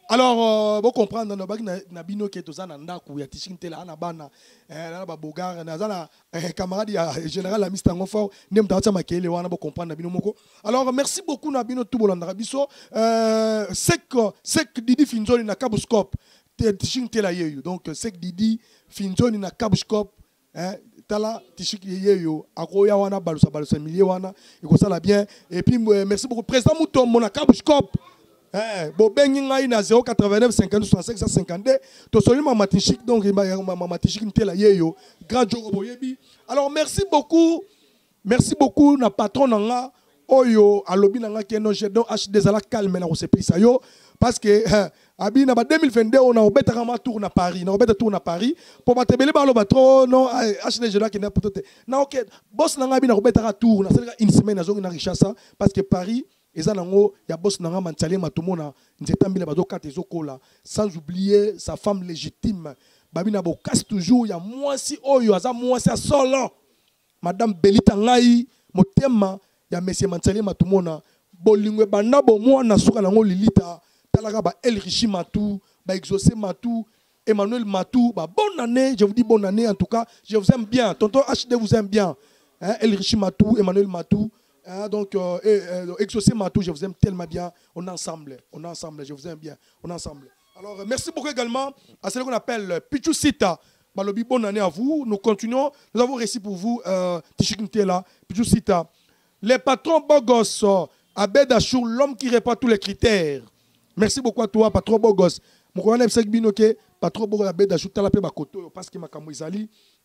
Alors, vous comprenez, dans le na bino qui est aux anandaku, ya tishinté la anabana, la babogar, na camarade général la mistango fort, nem tacha makele wana vous comprendre na bino moko. Alors, merci beaucoup na bino tout bolanda biso. Euh, sec sec Didi Finzoni na Kabuscope, tishinté la yeyo. Donc sec Didi Finzoni na Kabuscope, hein, tala tishik yeyo, akoya wana balusa balusa milier wana, iko sala bien. Et puis merci beaucoup président Mouton mon Kabuscope. Eh, bo bengi ngai na zéro quatre-vingt-neuf cinquante soixante-cinq cinquante-deux to soli ma matichik donc ma matichik ntela yeyo grand jogo boyebi. Alors merci beaucoup, merci beaucoup na patron nanga oyo alobi nanga keno je donc H D zala calme na kosepisa yo parce que abi na ba deux mille vingt-deux on a obeta kama tour na Paris na obeta tour na Paris pour batebele ba lo batro non H D je dois que na potote na OK boss nanga abi na obeta ka tour na c'est une semaine na zongi na richassa parce que Paris eza nango ya boss nanga Mantialé Matumona nzeta mbile bazo kata ezokola sans oublier sa femme légitime babi na bo casse toujours ya mwasi oyo aza mwasi solo madame Belita ngai motema ya monsieur Mantialé Matumona bolingwe bana bo mwana suka nango lilita talaka ba El Richi Matou ba Exaucé Matou Emmanuel Matou ba bonne année, je vous dis bonne année en tout cas, je vous aime bien, tonton H D vous aime bien, hein, El Richi Matou, Emmanuel Matou. Hein, donc, euh, euh, Exaucé Matou, je vous aime tellement bien. On est ensemble, on est ensemble, je vous aime bien. On est ensemble. Alors, euh, merci beaucoup également à celui qu'on appelle Pichou Sita. Balobi, bonne année à vous. Nous continuons. Nous avons réussi pour vous, euh, Tichikintela, Pichou Sita. Les patrons Bogos, euh, Abed Achour, l'homme qui répond à tous les critères. Merci beaucoup à toi, patron Bogos. Mon collègue Sek Binoke, patron Bogos, Abed Achour, Talapé Bakoto, parce que ma Kamoizali.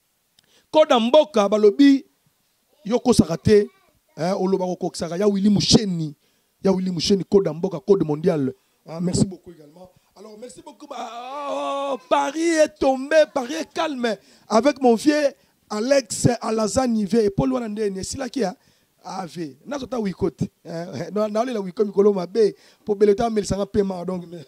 Kodamboka, Balobi, Yoko Sarate. Hein, il y a Willy Moucheni, il y a Willy Moucheni, code Mboka, code mondial. Hein, merci beaucoup également. Alors, merci beaucoup. Oh, Paris est tombé, Paris est calme. Avec mon vieux Alex Alazan Yves et Paul Wanandene, c'est là qui a Ave. N'a pas de côté. N'a pas de côté. Pour Beleta, mais ça n'a pas paiement.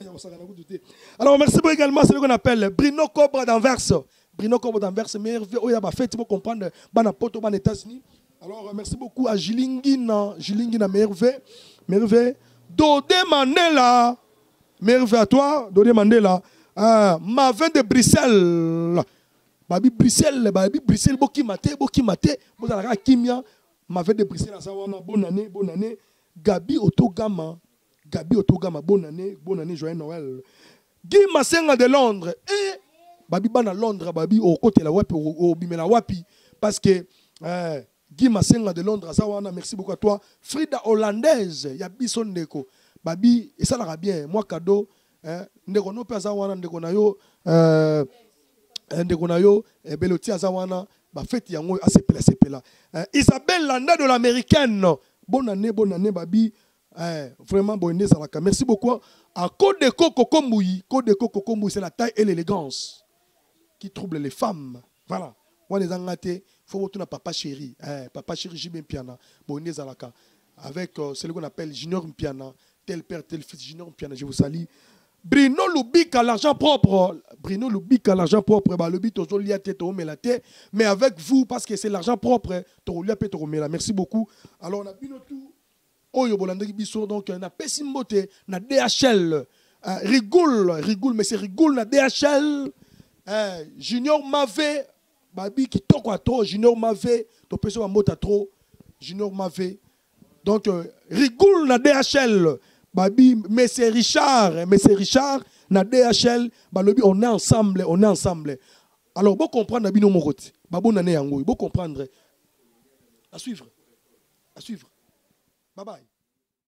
Alors, merci beaucoup également. C'est ce qu'on appelle Bruno Cobra d'Anvers. Bruno Cobra d'Anvers, merveilleux. Oh, il y a pas fait, tu peux comprendre. Ban poto, ban États-Unis. Alors, merci beaucoup à Jilingina, Jilingina, merveille, merveille. Dodé Mandela, merveille à toi, Dodé Mandela. Ah, Mavin de Bruxelles, Babi Bruxelles, Babi Bruxelles, Boki Mate, Boki Mate, Bozalaka Kimia, Mavin de Bruxelles, bonne année, bonne année. Gabi Otogama, Gabi Otogama, bonne année, bonne année, joyeux Noël. Guy Massenga de Londres, et Babi Bana Londres, Babi au côté la Wapi, au Bimela Wapi, parce que. Euh, Guy Massenga de Londres, Azawana, merci beaucoup à toi. Frida hollandaise, il y a Bisson Neko. Babi, et ça l'ira bien. Moi, cadeau, Ndeko no pe Azawana, Ndeko na yo, Ndeko na yo, Beloti Azawana, ba fête yango asepela sepela. Isabelle Landa de l'américaine. Bonne année, bonne année, Babi. Vraiment bonne année, Salaka. Merci beaucoup. À Côte de Coco Komboui, Côte de Coco Komboui, c'est la taille et l'élégance qui troublent les femmes. Voilà. Moi, les Angaté, il faut retourner à Papa Chéri. Eh, Papa Chéri, Jimé Mpiana, Bonne Zalaka. Avec euh, celui qu'on appelle Junior Mpiana, tel père, tel fils, Junior Mpiana, je vous salue. Bruno Lubika, l'argent propre. Bruno Lubika, l'argent propre. Bah, le but, toujours lié à tête, mais avec vous, parce que c'est l'argent propre, merci beaucoup. Alors, on a vu tout. Oyo Bolandeki Bisso, donc, on a Pessimbote, on a D H L. Rigoule, Rigoule, mais c'est Rigoule, on a D H L. Euh, Junior Mavé. Babi qui toque à trop, Junior Mavé, tu peux se mettre à trop, Junior Mavé. Donc, euh, Rigoul na D H L, Babi, mais c'est Richard, mais c'est Richard, na D H L, Babi, on est ensemble, on est ensemble. Alors, vous comprenez, Babi, non, mon côté, Babou Nané Yango, vous comprendre. À suivre, à suivre. Bye bye.